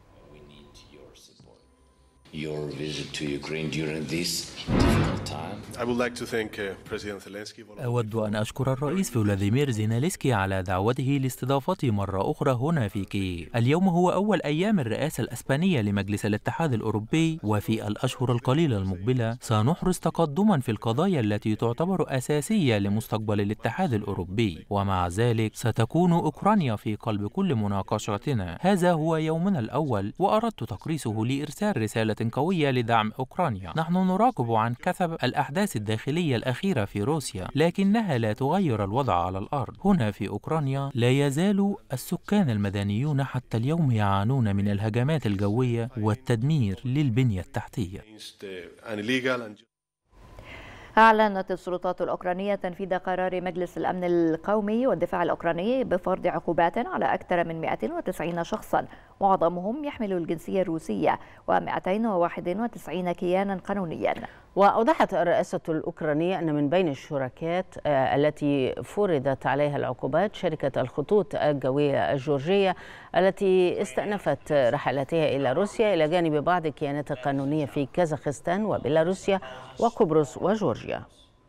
Your visit to Ukraine during this difficult time. I would like to thank President Zelensky. أود أن أشكر الرئيس فلاديمير زيلينسكي على دعوته لاستضافتي مرة أخرى هنا في كييف. اليوم هو أول أيام الرئاسة الإسبانية لمجلس الاتحاد الأوروبي، وفي الأشهر القليلة المقبلة سنحرز تقدما في القضايا التي تعتبر أساسية لمستقبل الاتحاد الأوروبي، ومع ذلك ستكون أوكرانيا في قلب كل مناقشاتنا. هذا هو يومنا الأول، وأردت تكريسه لإرسال رسالة قوية لدعم أوكرانيا. نحن نراقب عن كثب الأحداث الداخلية الأخيرة في روسيا، لكنها لا تغير الوضع على الأرض. هنا في أوكرانيا لا يزال السكان المدنيون حتى اليوم يعانون من الهجمات الجوية والتدمير للبنية التحتية. أعلنت السلطات الأوكرانية تنفيذ قرار مجلس الأمن القومي والدفاع الأوكراني بفرض عقوبات على أكثر من مئتين وتسعين شخصا، معظمهم يحمل الجنسية الروسية، ومئتين وواحد وتسعين كيانا قانونيا. وأوضحت الرئاسة الأوكرانية أن من بين الشركات التي فرضت عليها العقوبات شركة الخطوط الجوية الجورجية التي استأنفت رحلاتها إلى روسيا، إلى جانب بعض الكيانات القانونية في كازاخستان وبيلاروسيا وقبرص وجورجيا.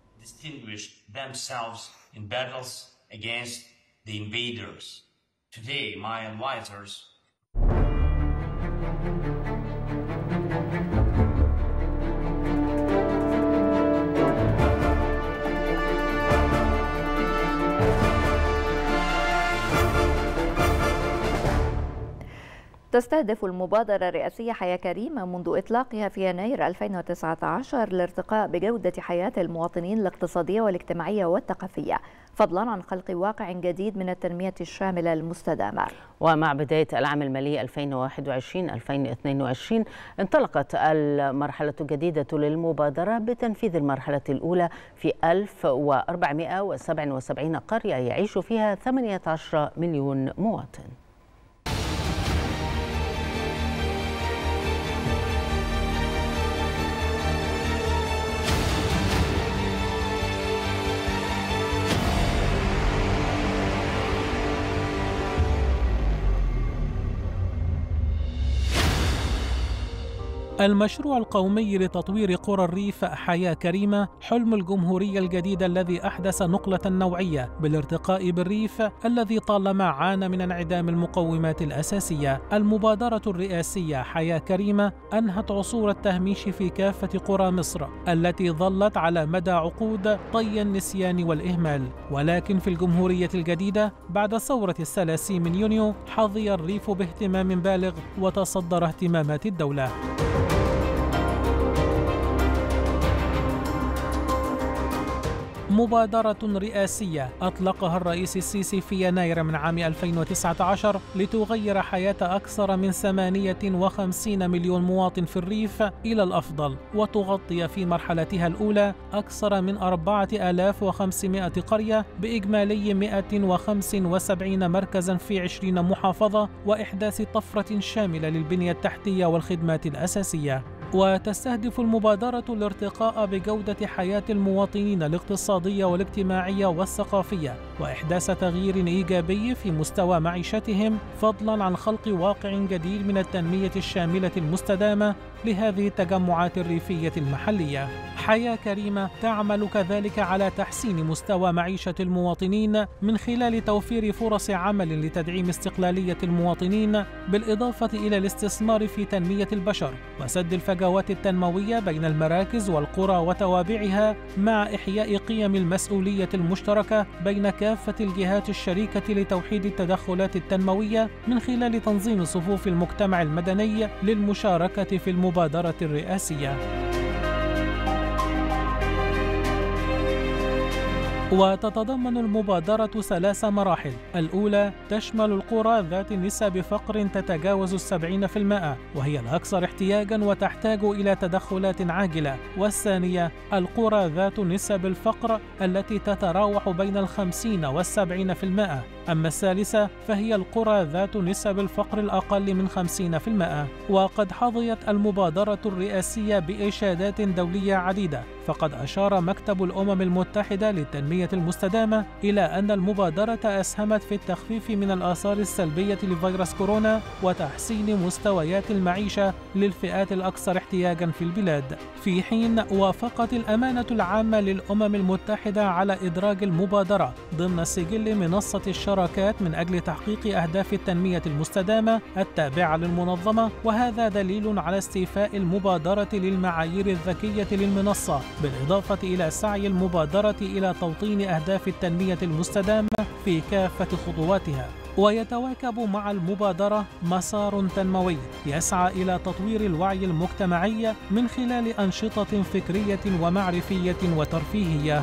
تستهدف المبادرة الرئاسية حياة كريمة منذ إطلاقها في يناير ألفين وتسعة عشر الارتقاء بجودة حياة المواطنين الاقتصادية والاجتماعية والثقافية، فضلا عن خلق واقع جديد من التنمية الشاملة المستدامة. ومع بداية العام المالي ألفين وواحد وعشرين ألفين واثنين وعشرين انطلقت المرحلة الجديدة للمبادرة بتنفيذ المرحلة الأولى في ألف وأربعمئة وسبعة وسبعين قرية يعيش فيها ثمانية عشر مليون مواطن. المشروع القومي لتطوير قرى الريف حياة كريمة حلم الجمهورية الجديدة الذي أحدث نقلة نوعية بالارتقاء بالريف الذي طالما عانى من انعدام المقومات الأساسية. المبادرة الرئاسية حياة كريمة أنهت عصور التهميش في كافة قرى مصر التي ظلت على مدى عقود طي النسيان والإهمال، ولكن في الجمهورية الجديدة بعد ثورة الثلاثين من يونيو حظي الريف باهتمام بالغ وتصدر اهتمامات الدولة. مبادرة رئاسية أطلقها الرئيس السيسي في يناير من عام ألفين وتسعة عشر لتغير حياة أكثر من ثمانية وخمسين مليون مواطن في الريف إلى الأفضل، وتغطي في مرحلتها الأولى أكثر من أربعة آلاف وخمسمائة قرية بإجمالي مئة وخمسة وسبعين مركزا في عشرين محافظة، وإحداث طفرة شاملة للبنية التحتية والخدمات الأساسية. وتستهدف المبادرة الارتقاء بجودة حياة المواطنين الاقتصادية والاجتماعية والثقافية، وإحداث تغيير إيجابي في مستوى معيشتهم، فضلاً عن خلق واقع جديد من التنمية الشاملة المستدامة لهذه التجمعات الريفية المحلية. حياة كريمة تعمل كذلك على تحسين مستوى معيشة المواطنين من خلال توفير فرص عمل لتدعيم استقلالية المواطنين، بالإضافة إلى الاستثمار في تنمية البشر وسد الفجوات التنموية بين المراكز والقرى وتوابعها، مع إحياء قيم المسؤولية المشتركة بين كافة الجهات الشريكة لتوحيد التدخلات التنموية من خلال تنظيم صفوف المجتمع المدني للمشاركة في المبادرة الرئاسية. وتتضمن المبادرة ثلاث مراحل. الأولى تشمل القرى ذات نسب فقر تتجاوز السبعين في المئة، وهي الأكثر احتياجاً وتحتاج إلى تدخلات عاجلة. والثانية القرى ذات نسب الفقر التي تتراوح بين الخمسين والسبعين في المئة. أما الثالثة فهي القرى ذات نسب الفقر الأقل من خمسين في المئة. وقد حظيت المبادرة الرئاسية بإشادات دولية عديدة، فقد أشار مكتب الأمم المتحدة للتنمية المستدامة إلى أن المبادرة أسهمت في التخفيف من الآثار السلبية لفيروس كورونا وتحسين مستويات المعيشة للفئات الأكثر احتياجاً في البلاد، في حين وافقت الأمانة العامة للأمم المتحدة على إدراج المبادرة ضمن سجل منصة الشراكات من أجل تحقيق أهداف التنمية المستدامة التابعة للمنظمة، وهذا دليل على استيفاء المبادرة للمعايير الذكية للمنصة، بالإضافة إلى سعي المبادرة إلى توطين أهداف التنمية المستدامة في كافة خطواتها. ويتواكب مع المبادرة مسار تنموي يسعى إلى تطوير الوعي المجتمعي من خلال أنشطة فكرية ومعرفية وترفيهية.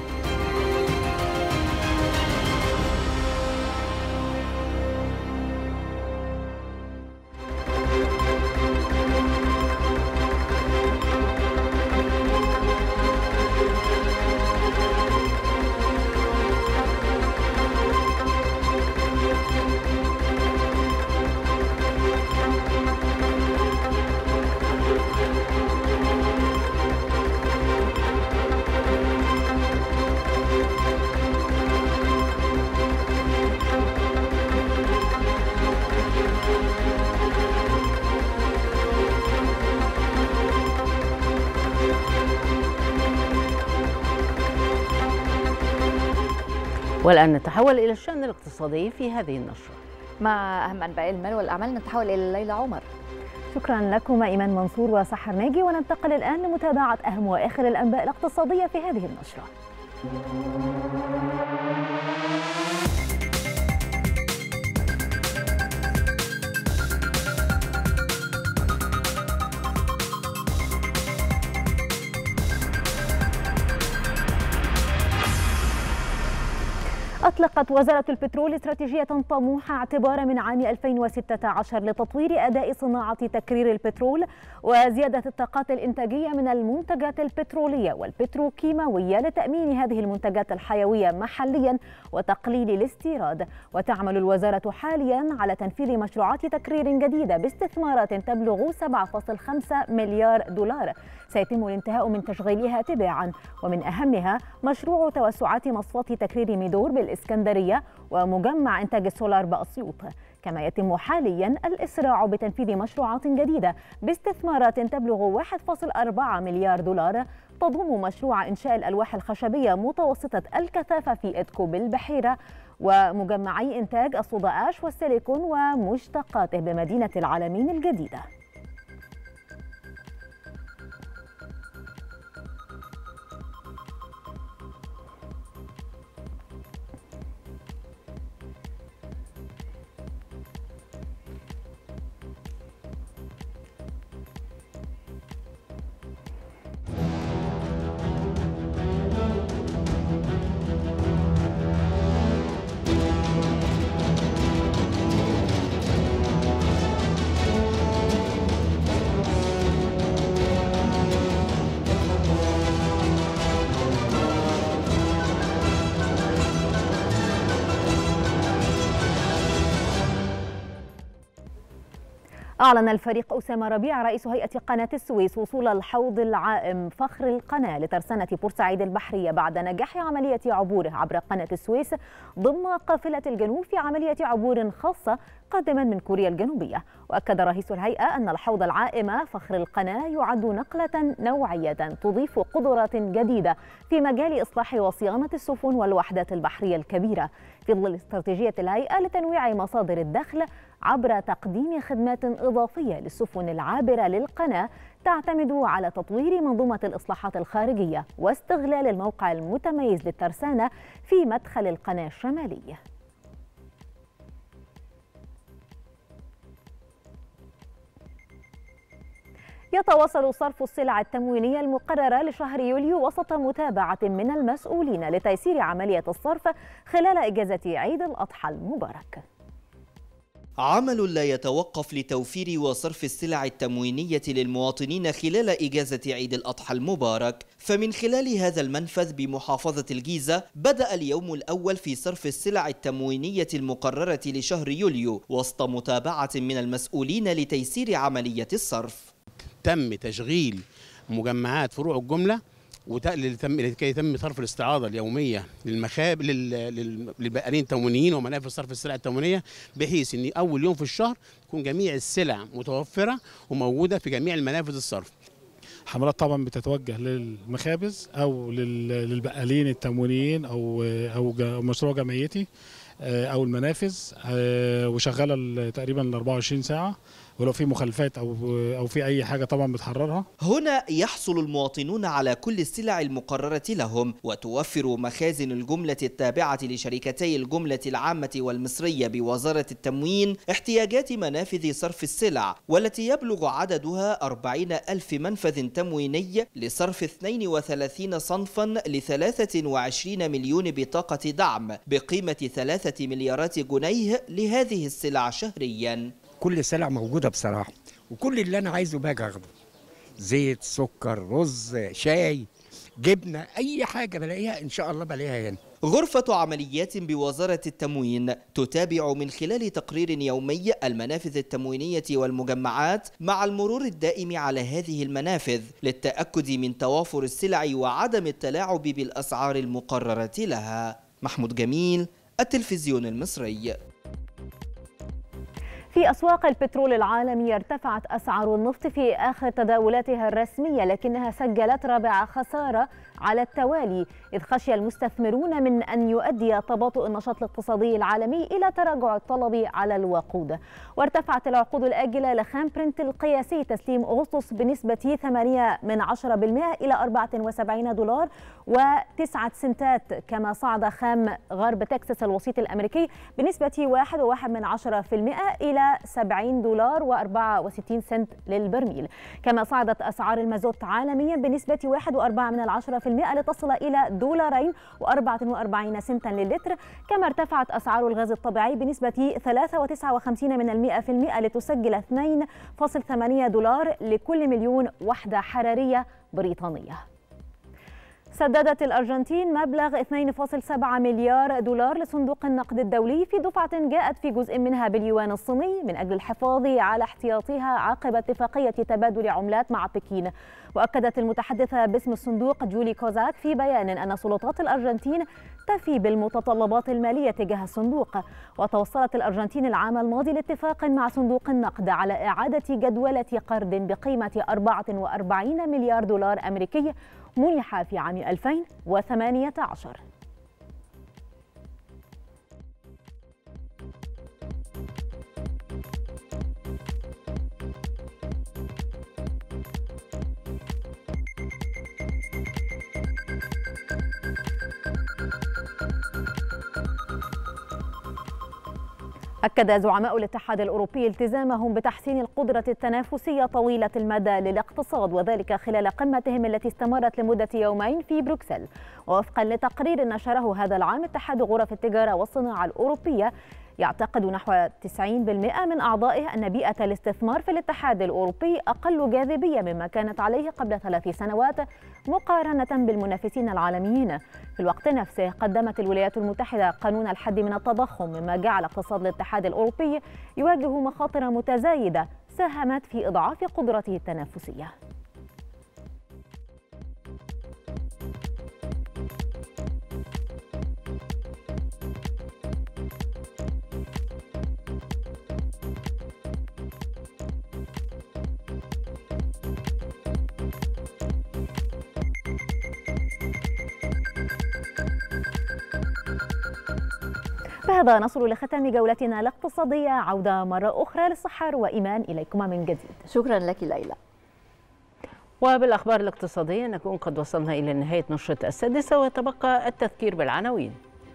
والآن نتحول إلى الشأن الاقتصادي في هذه النشرة. مع أهم أنباء المال والأعمال نتحول إلى ليلى عمر. شكرا لكم إيمان منصور وسحر ناجي، وننتقل الآن لمتابعة أهم وآخر الأنباء الاقتصادية في هذه النشرة. أطلقت وزارة البترول استراتيجية طموحة اعتبارا من عام ألفين وستة عشر لتطوير أداء صناعة تكرير البترول وزيادة الطاقات الإنتاجية من المنتجات البترولية والبتروكيماوية لتأمين هذه المنتجات الحيوية محليا وتقليل الاستيراد. وتعمل الوزارة حاليا على تنفيذ مشروعات تكرير جديدة باستثمارات تبلغ سبعة فاصلة خمسة مليار دولار سيتم الانتهاء من تشغيلها تباعا، ومن أهمها مشروع توسعات مصفاة تكرير ميدور بالإسكندرية ومجمع إنتاج السولار بأسيوط. كما يتم حاليا الإسراع بتنفيذ مشروعات جديدة باستثمارات تبلغ واحد فاصلة أربعة مليار دولار تضم مشروع إنشاء الألواح الخشبية متوسطة الكثافة في إدكو بالبحيرة ومجمعي إنتاج الصودا آش والسيليكون ومشتقاته بمدينة العالمين الجديدة. أعلن الفريق أسامة ربيع رئيس هيئة قناة السويس وصول الحوض العائم فخر القناة لترسانة بورسعيد البحرية بعد نجاح عملية عبوره عبر قناة السويس ضمن قافلة الجنوب في عملية عبور خاصة قادما من كوريا الجنوبية. وأكد رئيس الهيئة أن الحوض العائم فخر القناة يعد نقلة نوعية تضيف قدرات جديدة في مجال إصلاح وصيانة السفن والوحدات البحرية الكبيرة في ظل استراتيجية الهيئة لتنويع مصادر الدخل عبر تقديم خدمات إضافية للسفن العابرة للقناة تعتمد على تطوير منظومة الإصلاحات الخارجية واستغلال الموقع المتميز للترسانة في مدخل القناة الشمالية. يتواصل صرف السلع التموينية المقررة لشهر يوليو وسط متابعة من المسؤولين لتيسير عملية الصرف خلال إجازة عيد الأضحى المبارك. عمل لا يتوقف لتوفير وصرف السلع التموينية للمواطنين خلال إجازة عيد الأضحى المبارك، فمن خلال هذا المنفذ بمحافظة الجيزة بدأ اليوم الأول في صرف السلع التموينية المقررة لشهر يوليو وسط متابعة من المسؤولين لتيسير عملية الصرف. تم تشغيل مجمعات فروع الجملة لكي يتم صرف الاستعاضة اليومية للمخاب للبائعين التموينيين ومنافذ صرف السلع التموينية، بحيث ان اول يوم في الشهر تكون جميع السلع متوفرة وموجودة في جميع المنافذ الصرف. حملات طبعا بتتوجه للمخابز او للبائعين التموينيين او او مشروع جمعيتي او المنافذ، وشغاله تقريبا ال أربعة وعشرين ساعة، ولو في مخالفات او او في اي حاجه طبعا بتحررها. هنا يحصل المواطنون على كل السلع المقرره لهم، وتوفر مخازن الجمله التابعه لشركتي الجمله العامه والمصريه بوزاره التموين احتياجات منافذ صرف السلع، والتي يبلغ عددها أربعين ألف منفذ تمويني لصرف اثنين وثلاثين صنفا لثلاثة وعشرين مليون بطاقه دعم بقيمه ثلاثة مليارات جنيه لهذه السلع شهريا. كل السلع موجودة بصراحة، وكل اللي أنا عايزه باجي أخده، زيت، سكر، رز، شاي، جبنة، أي حاجة بلاقيها إن شاء الله بلاقيها هنا. غرفة عمليات بوزارة التموين تتابع من خلال تقرير يومي المنافذ التموينية والمجمعات مع المرور الدائم على هذه المنافذ للتأكد من توافر السلع وعدم التلاعب بالأسعار المقررة لها. محمود جميل، التلفزيون المصري. في أسواق البترول العالمية ارتفعت أسعار النفط في آخر تداولاتها الرسمية، لكنها سجلت رابع خسارة على التوالي، إذ خشي المستثمرون من أن يؤدي تباطؤ النشاط الاقتصادي العالمي إلى تراجع الطلب على الوقود. وارتفعت العقود الآجلة لخام برنت القياسي تسليم أغسطس بنسبة ثمانية من عشرة بالمئة إلى أربعة وسبعين دولار وتسعة سنتات، كما صعد خام غرب تكساس الوسيط الأمريكي بنسبة واحد وواحد من عشرة بالمئة إلى سبعين دولار وأربعة وستين سنت للبرميل. كما صعدت أسعار المازوت عالميا بنسبة واحد وأربعة من عشرة بالمئة لتصل إلى دولارين وأربعة وأربعين سنتا للتر. كما ارتفعت أسعار الغاز الطبيعي بنسبة ثلاثة وتسعة وخمسين من المئة في المئة لتسجل اثنين فاصل ثمانية دولار لكل مليون وحدة حرارية بريطانية. سددت الأرجنتين مبلغ اثنين فاصل سبعة مليار دولار لصندوق النقد الدولي في دفعة جاءت في جزء منها باليوان الصيني من أجل الحفاظ على احتياطها عقب اتفاقية تبادل عملات مع بكين. وأكدت المتحدثة باسم الصندوق جولي كوزاك في بيان أن سلطات الأرجنتين تفي بالمتطلبات المالية تجاه الصندوق. وتوصلت الأرجنتين العام الماضي لاتفاق مع صندوق النقد على إعادة جدولة قرض بقيمة أربعة وأربعين مليار دولار أمريكي منح في عام ألفين وثمانية عشر. أكد زعماء الاتحاد الأوروبي التزامهم بتحسين القدرة التنافسية طويلة المدى للاقتصاد، وذلك خلال قمتهم التي استمرت لمدة يومين في بروكسل. ووفقا لتقرير نشره هذا العام اتحاد غرف التجارة والصناعة الأوروبية، يعتقد نحو تسعين بالمئة من أعضائه أن بيئة الاستثمار في الاتحاد الأوروبي أقل جاذبية مما كانت عليه قبل ثلاث سنوات مقارنة بالمنافسين العالميين. في الوقت نفسه قدمت الولايات المتحدة قانون الحد من التضخم، مما جعل اقتصاد الاتحاد الأوروبي يواجه مخاطر متزايدة ساهمت في إضعاف قدرته التنافسية. بهذا نصل لختام جولتنا الاقتصادية. عودة مرة أخرى للسحر وإيمان إليكما من جديد. شكرا لك ليلى. وبالأخبار الاقتصادية نكون قد وصلنا إلى نهاية نشرة السادسة، وتبقى التذكير بالعناوين.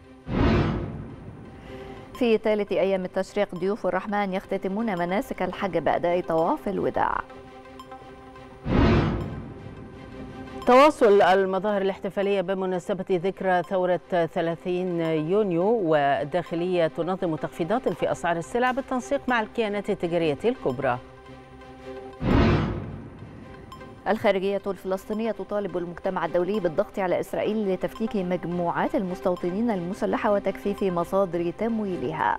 في ثالث أيام التشريق ضيوف الرحمن يختتمون مناسك الحج بأداء طواف الوداع. تواصل المظاهر الاحتفالية بمناسبة ذكرى ثورة ثلاثين يونيو، والداخلية تنظم تخفيضات في أسعار السلع بالتنسيق مع الكيانات التجارية الكبرى. الخارجية الفلسطينية تطالب المجتمع الدولي بالضغط على إسرائيل لتفكيك مجموعات المستوطنين المسلحة وتكثيف مصادر تمويلها.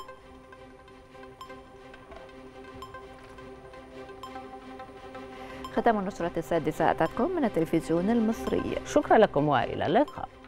ختام النشرة السادسة أتتكم من التلفزيون المصري. شكرا لكم وإلى اللقاء.